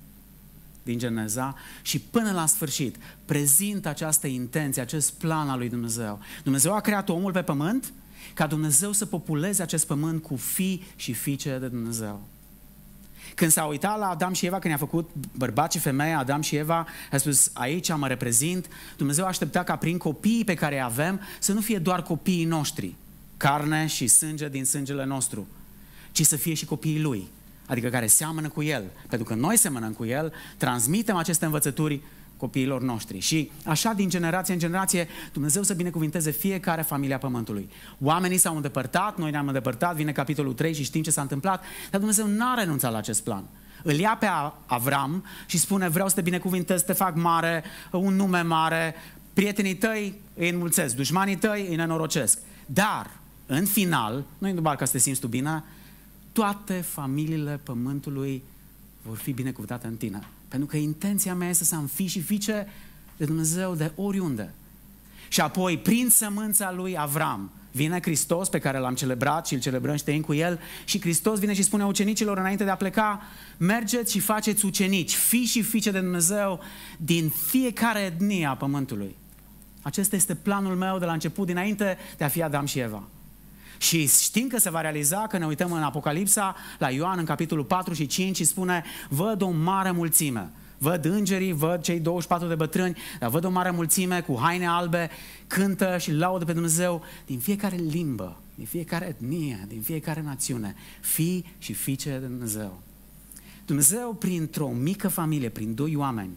din Geneza, și până la sfârșit prezintă această intenție, acest plan al lui Dumnezeu. Dumnezeu a creat omul pe pământ ca Dumnezeu să populeze acest pământ cu fii și fiice de Dumnezeu. Când s-a uitat la Adam și Eva, când i-a făcut bărbat și femeie, Adam și Eva, a spus, aici mă reprezint, Dumnezeu aștepta ca prin copiii pe care îi avem să nu fie doar copiii noștri, carne și sânge din sângele nostru, ci să fie și copiii Lui, adică care seamănă cu El. Pentru că noi semănăm cu El, transmitem aceste învățături copiilor noștri. Și așa, din generație în generație, Dumnezeu să binecuvinteze fiecare familie a Pământului. Oamenii s-au îndepărtat, noi ne-am îndepărtat, vine capitolul trei și știm ce s-a întâmplat, dar Dumnezeu n-a renunțat la acest plan. Îl ia pe Avram și spune, vreau să te binecuvintez, să te fac mare, un nume mare, prietenii tăi îi înmulțesc, dușmanii tăi îi nenorocesc. Dar, în final, nu-i doar ca să te simți tu bine, toate familiile Pământului vor fi binecuvântate în tine. Pentru că intenția mea este să am fii și fiice de Dumnezeu de oriunde. Și apoi, prin sămânța lui Avram, vine Hristos pe care l-am celebrat și îl celebrăm și trăim cu El, și Hristos vine și spune ucenicilor înainte de a pleca, mergeți și faceți ucenici, fii și fiice de Dumnezeu din fiecare etnie a Pământului. Acesta este planul meu de la început, dinainte de a fi Adam și Eva. Și știm că se va realiza, că ne uităm în Apocalipsa, la Ioan, în capitolul patru și cinci, și spune, văd o mare mulțime. Văd îngerii, văd cei douăzeci și patru de bătrâni, dar văd o mare mulțime cu haine albe, cântă și laudă pe Dumnezeu din fiecare limbă, din fiecare etnie, din fiecare națiune, fii și fiice de Dumnezeu. Dumnezeu, printr-o mică familie, prin doi oameni,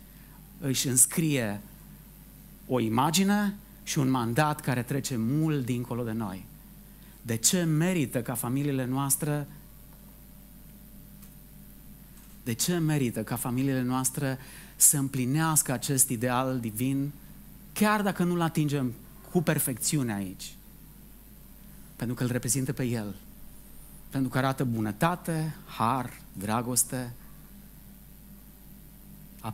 își înscrie o imagine și un mandat care trece mult dincolo de noi. De ce merită ca familiile noastre De ce merită ca familiile noastre să împlinească acest ideal divin, chiar dacă nu-l atingem cu perfecțiune aici? Pentru că îl reprezintă pe El. Pentru că arată bunătate, har, dragoste,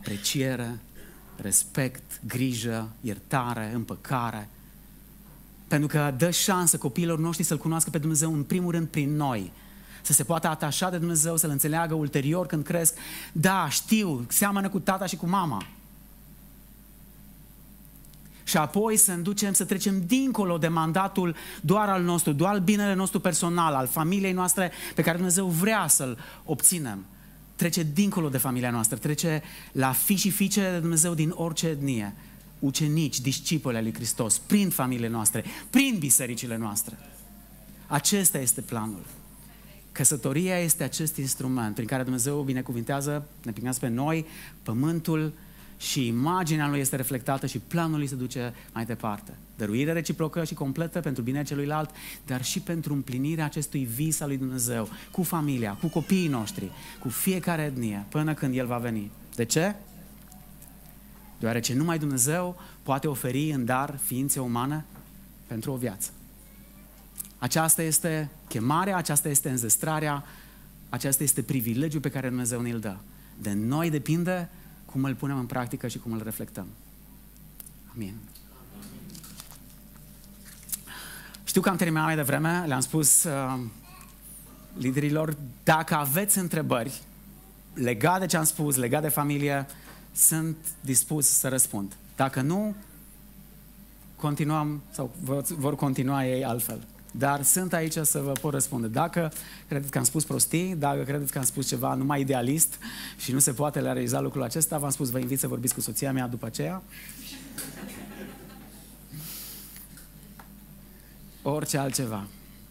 apreciere, respect, grijă, iertare, împăcare. Pentru că dă șansă copiilor noștri să-L cunoască pe Dumnezeu în primul rând prin noi. Să se poată atașa de Dumnezeu, să-L înțeleagă ulterior când cresc. Da, știu, seamănă cu tata și cu mama. Și apoi să înducem, să trecem dincolo de mandatul doar al nostru, doar al binele nostru personal, al familiei noastre pe care Dumnezeu vrea să-L obținem. Trece dincolo de familia noastră, trece la fi și fiice de Dumnezeu din orice etnie, ucenici, discipoli ai lui Hristos, prin familiile noastre, prin bisericile noastre. Acesta este planul. Căsătoria este acest instrument prin care Dumnezeu binecuvintează, ne binecuvântează pe noi, pământul, și imaginea lui este reflectată și planul lui se duce mai departe. Dăruire reciprocă și completă pentru binele celuilalt, dar și pentru împlinirea acestui vis al lui Dumnezeu, cu familia, cu copiii noștri, cu fiecare etnie, până când El va veni. De ce? Deoarece numai Dumnezeu poate oferi în dar ființe umane pentru o viață. Aceasta este chemarea, aceasta este înzestrarea, aceasta este privilegiul pe care Dumnezeu ne-l dă. De noi depinde cum îl punem în practică și cum îl reflectăm. Amin. Știu că am terminat mai devreme, le-am spus uh, liderilor, dacă aveți întrebări legate de ce am spus, legate de familie, sunt dispus să răspund. Dacă nu, continuăm, sau vor continua ei altfel. Dar sunt aici să vă pot răspunde. Dacă credeți că am spus prostii, dacă credeți că am spus ceva numai idealist și nu se poate realiza lucrul acesta, v-am spus, vă invit să vorbiți cu soția mea după aceea. Orice altceva.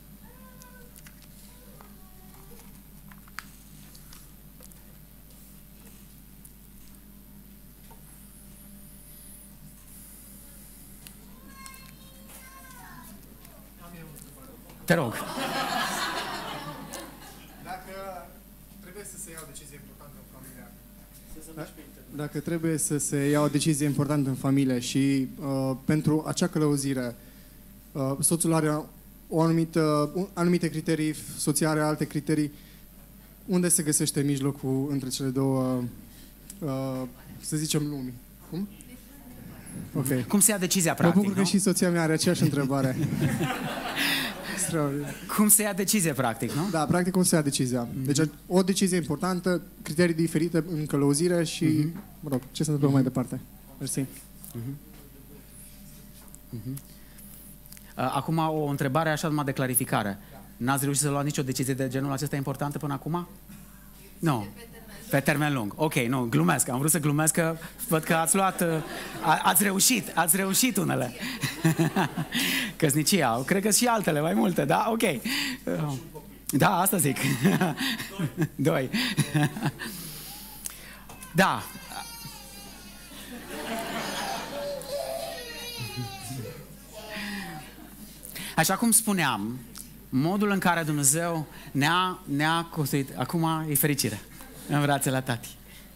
Te rog. Dacă trebuie să se ia o decizie importantă în familie, dacă trebuie să se ia o decizie importantă în familie și uh, pentru acea călăuzire, uh, soțul are o anumită, un, anumite criterii, soția are alte criterii, unde se găsește mijlocul între cele două, uh, să zicem, lumi? Cum? Okay. Cum se ia decizia, practic, mă bucur nu? că și soția mea are aceeași întrebare. Cum se ia decizie, practic, nu? Da, practic cum se ia decizia. Deci o decizie importantă, criterii diferite în călăuzire și, mm-hmm. mă rog, ce se întâmplă mm-hmm. mai departe. Mersi. Mm-hmm. Mm-hmm. Acum o întrebare așa numai de clarificare. N-ați reușit să luați nicio decizie de genul acesta importantă până acum? Nu. Pe termen lung. Ok, nu, glumesc. Am vrut să glumesc că văd că ați luat, a, ați reușit, ați reușit unele. Căsnicia, cred că și altele, mai multe, da? Ok. Da, asta zic. Doi. Da. Așa cum spuneam, modul în care Dumnezeu ne-a, ne-a construit, acum e fericire în brațele la tati.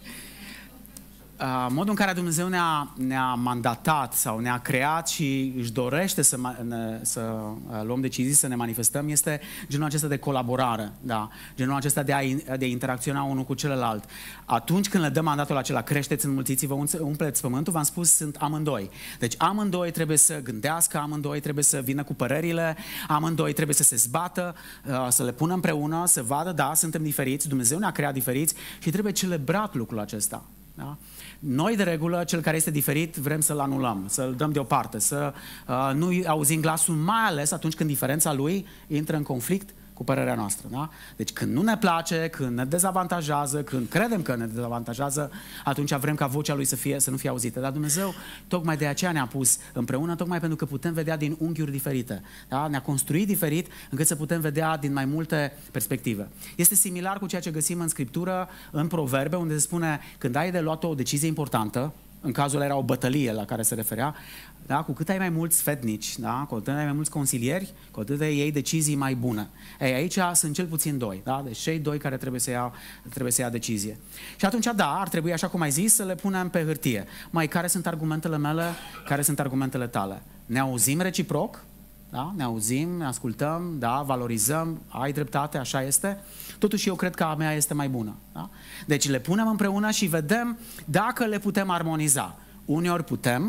Uh, modul în care Dumnezeu ne-a, ne-a mandatat sau ne-a creat și își dorește să, ne, să uh, luăm decizii, să ne manifestăm, este genul acesta de colaborare, da? Genul acesta de a de interacționa unul cu celălalt. Atunci când le dăm mandatul acela, creșteți, înmulțiți-vă, umpleți pământul, v-am spus, sunt amândoi. Deci amândoi trebuie să gândească, amândoi trebuie să vină cu părerile, amândoi trebuie să se zbată, uh, să le pună împreună, să vadă, da, suntem diferiți, Dumnezeu ne-a creat diferiți și trebuie celebrat lucrul acesta. Da? Noi, de regulă, cel care este diferit, vrem să-l anulăm, să-l dăm deoparte, să uh, nu auzim glasul, mai ales atunci când diferența lui intră în conflict cu părerea noastră. Da? Deci când nu ne place, când ne dezavantajează, când credem că ne dezavantajează, atunci vrem ca vocea lui să, fie, să nu fie auzită. Dar Dumnezeu tocmai de aceea ne-a pus împreună, tocmai pentru că putem vedea din unghiuri diferite. Da? Ne-a construit diferit încât să putem vedea din mai multe perspective. Este similar cu ceea ce găsim în Scriptură, în Proverbe, unde se spune când ai de luat o decizie importantă, în cazul era o bătălie la care se referea, da? Cu cât ai mai mulți sfetnici, da? Cu cât ai mai mulți consilieri, cu atât iei decizii mai bune. Ei, aici sunt cel puțin doi, da? Deci cei doi care trebuie să, ia, trebuie să ia decizie. Și atunci, da, ar trebui, așa cum ai zis, să le punem pe hârtie. Mai, care sunt argumentele mele, care sunt argumentele tale? Ne auzim reciproc, da? Ne auzim, ne ascultăm, da? Valorizăm, ai dreptate, așa este. Totuși eu cred că a mea este mai bună. Da? Deci le punem împreună și vedem dacă le putem armoniza. Uneori putem,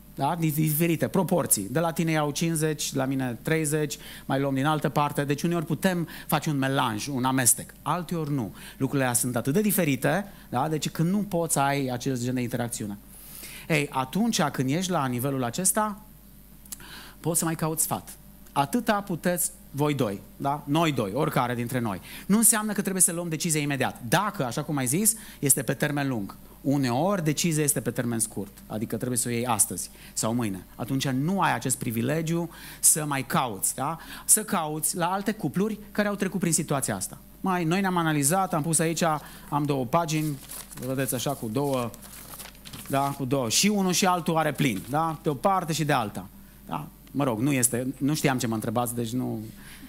Da? Diferite, proporții. De la tine iau cincizeci, la mine treizeci, mai luăm din altă parte. Deci uneori putem face un melanj, un amestec. Alteori nu. Lucrurile astea sunt atât de diferite, da? Deci când nu poți să ai acest gen de interacțiune. Ei, atunci când ești la nivelul acesta, poți să mai cauți sfat. Atâta puteți voi doi, da? Noi doi, oricare dintre noi. Nu înseamnă că trebuie să luăm decizia imediat. Dacă, așa cum ai zis, este pe termen lung. Uneori decizia este pe termen scurt, adică trebuie să o iei astăzi sau mâine. Atunci nu ai acest privilegiu să mai cauți, da? Să cauți la alte cupluri care au trecut prin situația asta. Mai, noi ne-am analizat, am pus aici, am două pagini, vedeți așa cu două, da, cu două. Și unul și altul are plin, da? De o parte și de alta. Da? Mă rog, nu este, nu știam ce mă întrebați, deci nu,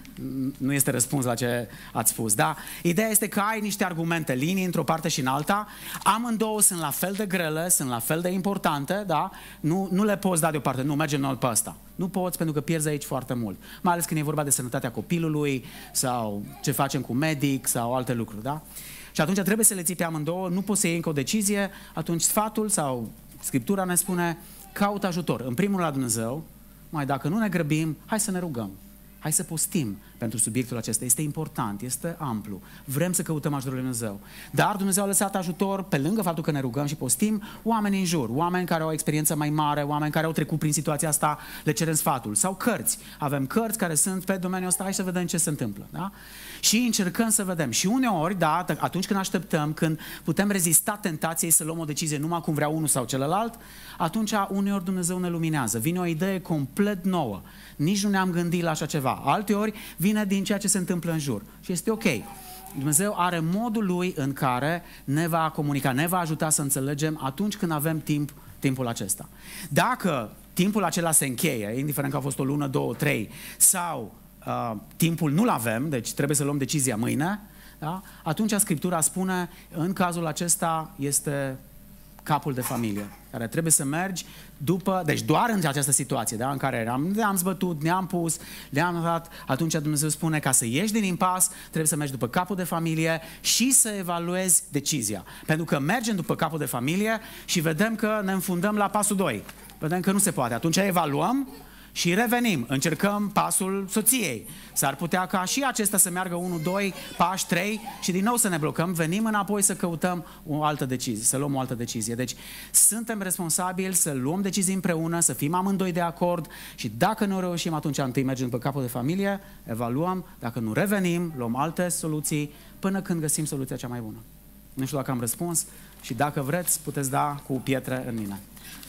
nu este răspuns la ce ați spus. Da? Ideea este că ai niște argumente, linii într-o parte și în alta, amândouă sunt la fel de grele, sunt la fel de importante, da? Nu, nu le poți da deoparte, nu, mergem noi pe ăsta. Nu poți pentru că pierzi aici foarte mult. Mai ales când e vorba de sănătatea copilului sau ce facem cu medic sau alte lucruri. Da? Și atunci trebuie să le ții pe amândouă, nu poți să iei încă o decizie, atunci sfatul sau Scriptura ne spune, caut ajutor. În primul la Dumnezeu, mai dacă nu ne grăbim, hai să ne rugăm. Hai să postim pentru subiectul acesta. Este important, este amplu. Vrem să căutăm ajutorul lui Dumnezeu. Dar Dumnezeu a lăsat ajutor, pe lângă faptul că ne rugăm și postim, oameni în jur, oameni care au o experiență mai mare, oameni care au trecut prin situația asta, le cerem sfatul. Sau cărți. Avem cărți care sunt pe domeniul ăsta, hai să vedem ce se întâmplă. Da? Și încercăm să vedem. Și uneori, da, atunci când așteptăm, când putem rezista tentației să luăm o decizie numai cum vrea unul sau celălalt, atunci uneori Dumnezeu ne luminează. Vine o idee complet nouă. Nici nu ne-am gândit la așa ceva. Alteori vine din ceea ce se întâmplă în jur. Și este ok. Dumnezeu are modul lui în care ne va comunica, ne va ajuta să înțelegem atunci când avem timp, timpul acesta. Dacă timpul acela se încheie, indiferent că a fost o lună, două, trei, sau uh, timpul nu-l avem, deci trebuie să luăm decizia mâine, da? Atunci Scriptura spune, în cazul acesta este capul de familie, care trebuie să mergi după, deci doar în această situație, da, în care am, ne-am zbătut, ne-am pus, le-am dat, atunci Dumnezeu spune, ca să ieși din impas, trebuie să mergi după capul de familie și să evaluezi decizia. Pentru că mergem după capul de familie și vedem că ne înfundăm la pasul doi. Vedem că nu se poate. Atunci evaluăm și revenim, încercăm pasul soției. S-ar putea ca și acesta să meargă unu, doi, pași, trei și din nou să ne blocăm, venim înapoi să căutăm o altă decizie, să luăm o altă decizie. Deci suntem responsabili să luăm decizii împreună, să fim amândoi de acord și dacă nu reușim, atunci întâi mergem pe capul de familie, evaluăm, dacă nu revenim, luăm alte soluții până când găsim soluția cea mai bună. Nu știu dacă am răspuns și dacă vreți, puteți da cu pietre în mine.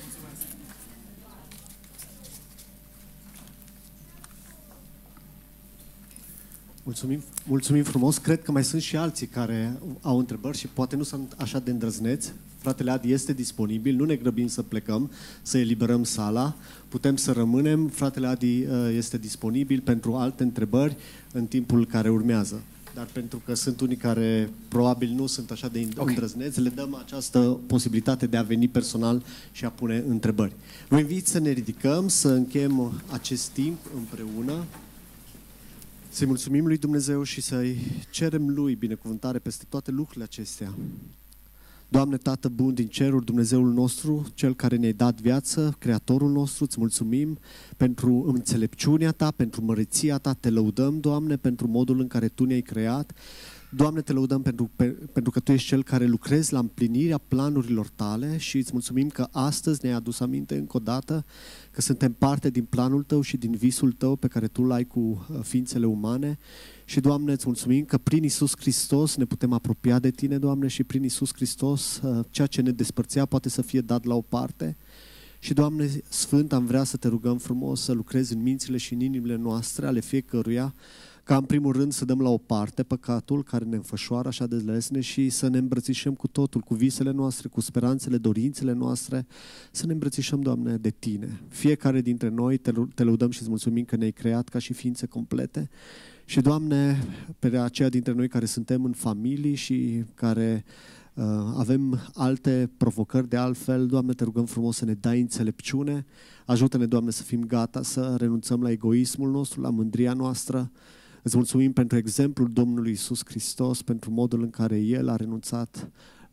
Mulțumim, mulțumim frumos. Cred că mai sunt și alții care au întrebări și poate nu sunt așa de îndrăzneți. Fratele Adi este disponibil, nu ne grăbim să plecăm, să eliberăm sala. Putem să rămânem. Fratele Adi este disponibil pentru alte întrebări în timpul care urmează. Dar pentru că sunt unii care probabil nu sunt așa de îndrăzneți, okay, le dăm această posibilitate de a veni personal și a pune întrebări. Vă invit să ne ridicăm, să încheiem acest timp împreună. Să-i mulțumim lui Dumnezeu și să-i cerem lui binecuvântare peste toate lucrurile acestea. Doamne, Tată bun din ceruri, Dumnezeul nostru, Cel care ne-ai dat viață, Creatorul nostru, îți mulțumim pentru înțelepciunea Ta, pentru măreția Ta, te lăudăm, Doamne, pentru modul în care Tu ne-ai creat. Doamne, te lăudăm pentru, pe, pentru că Tu ești Cel care lucrezi la împlinirea planurilor Tale și îți mulțumim că astăzi ne-ai adus aminte încă o dată că suntem parte din planul Tău și din visul Tău pe care Tu l-ai cu ființele umane. Și, Doamne, îți mulțumim că prin Iisus Hristos ne putem apropia de Tine, Doamne, și prin Iisus Hristos ceea ce ne despărțea poate să fie dat la o parte. Și, Doamne Sfânt, am vrea să Te rugăm frumos să lucrezi în mințile și în inimile noastre ale fiecăruia, ca în primul rând să dăm la o parte păcatul care ne înfășoară așa de lesne și să ne îmbrățișăm cu totul, cu visele noastre, cu speranțele, dorințele noastre, să ne îmbrățișăm, Doamne, de Tine. Fiecare dintre noi te, te lăudăm și îți mulțumim că ne-ai creat ca și ființe complete. Și, Doamne, pe aceia dintre noi care suntem în familii și care uh, avem alte provocări de altfel, Doamne, te rugăm frumos să ne dai înțelepciune. Ajută-ne, Doamne, să fim gata să renunțăm la egoismul nostru, la mândria noastră. Îți mulțumim pentru exemplul Domnului Iisus Hristos, pentru modul în care El a renunțat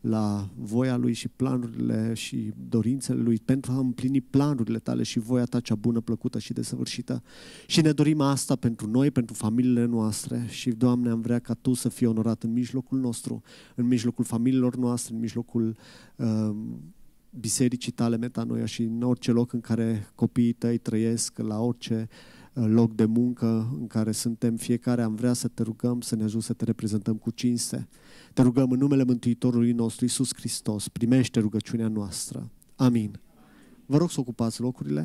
la voia Lui și planurile și dorințele Lui, pentru a împlini planurile Tale și voia Ta cea bună, plăcută și desăvârșită. Și ne dorim asta pentru noi, pentru familiile noastre și, Doamne, am vrea ca Tu să fii onorat în mijlocul nostru, în mijlocul familiilor noastre, în mijlocul uh, bisericii Tale, Metanoia, și în orice loc în care copiii Tăi trăiesc, la orice loc de muncă în care suntem fiecare, am vrea să Te rugăm să ne ajut să Te reprezentăm cu cinste. Te rugăm în numele Mântuitorului nostru, Iisus Hristos, primește rugăciunea noastră. Amin. Vă rog să ocupați locurile.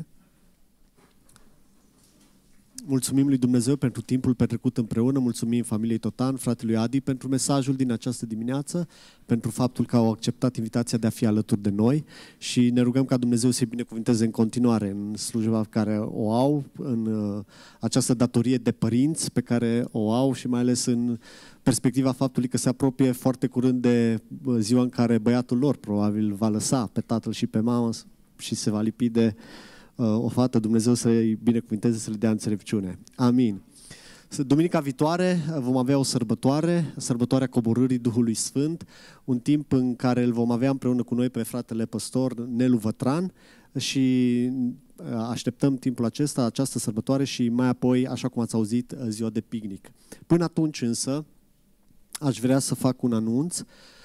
Mulțumim lui Dumnezeu pentru timpul petrecut împreună, mulțumim familiei Totan, fratelui Adi pentru mesajul din această dimineață, pentru faptul că au acceptat invitația de a fi alături de noi și ne rugăm ca Dumnezeu să-i binecuvânteze în continuare în slujba pe care o au, în uh, această datorie de părinți pe care o au și mai ales în perspectiva faptului că se apropie foarte curând de ziua în care băiatul lor probabil va lăsa pe tatăl și pe mamă și se va lipi de o fată. Dumnezeu să-i binecuvânteze, să le dea înțelepciune. Amin. Duminica viitoare vom avea o sărbătoare, sărbătoarea coborârii Duhului Sfânt, un timp în care îl vom avea împreună cu noi pe fratele păstor Nelu Vătran și așteptăm timpul acesta, această sărbătoare și mai apoi, așa cum ați auzit, ziua de picnic. Până atunci însă, aș vrea să fac un anunț.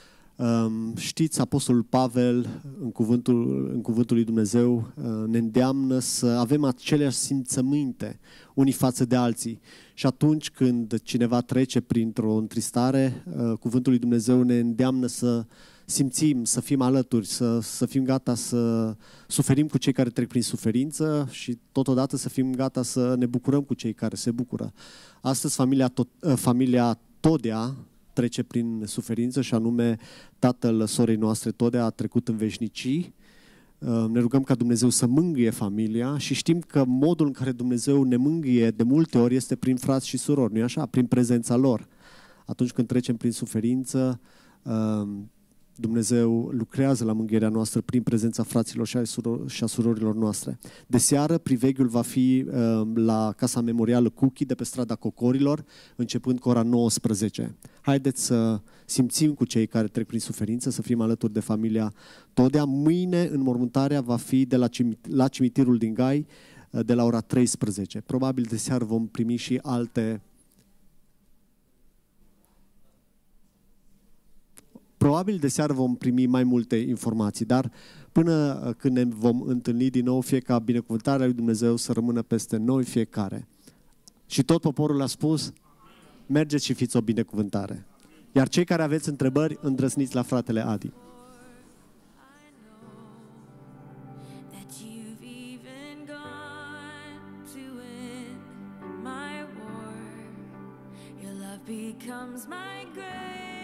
Știți, Apostolul Pavel, în cuvântul, în cuvântul lui Dumnezeu, ne îndeamnă să avem aceleași simțăminte unii față de alții. Și atunci când cineva trece printr-o întristare, cuvântul lui Dumnezeu ne îndeamnă să simțim, să fim alături, să, să fim gata să suferim cu cei care trec prin suferință și totodată să fim gata să ne bucurăm cu cei care se bucură. Astăzi familia, tot, familia Todea trece prin suferință și anume tatăl sorei noastre Todea a trecut în veșnicii. Ne rugăm ca Dumnezeu să mângâie familia și știm că modul în care Dumnezeu ne mângâie de multe ori este prin frați și surori, nu-i așa? Prin prezența lor. Atunci când trecem prin suferință, Dumnezeu lucrează la mângâierea noastră prin prezența fraților și a, suror, și a surorilor noastre. De seară, priveghiul va fi uh, la Casa Memorială Cuchi de pe strada Cocorilor, începând cu ora nouăsprezece. Haideți să simțim cu cei care trec prin suferință, să fim alături de familia Todea. Mâine, înmormântarea va fi de la, cimit- la cimitirul din Gai, uh, de la ora treisprezece. Probabil de seară vom primi și alte Probabil de seară vom primi mai multe informații, dar până când ne vom întâlni din nou, fie ca binecuvântarea lui Dumnezeu să rămână peste noi fiecare. Și tot poporul a spus, mergeți și fiți o binecuvântare. Iar cei care aveți întrebări, îndrăzniți la fratele Adi. Becomes my grace.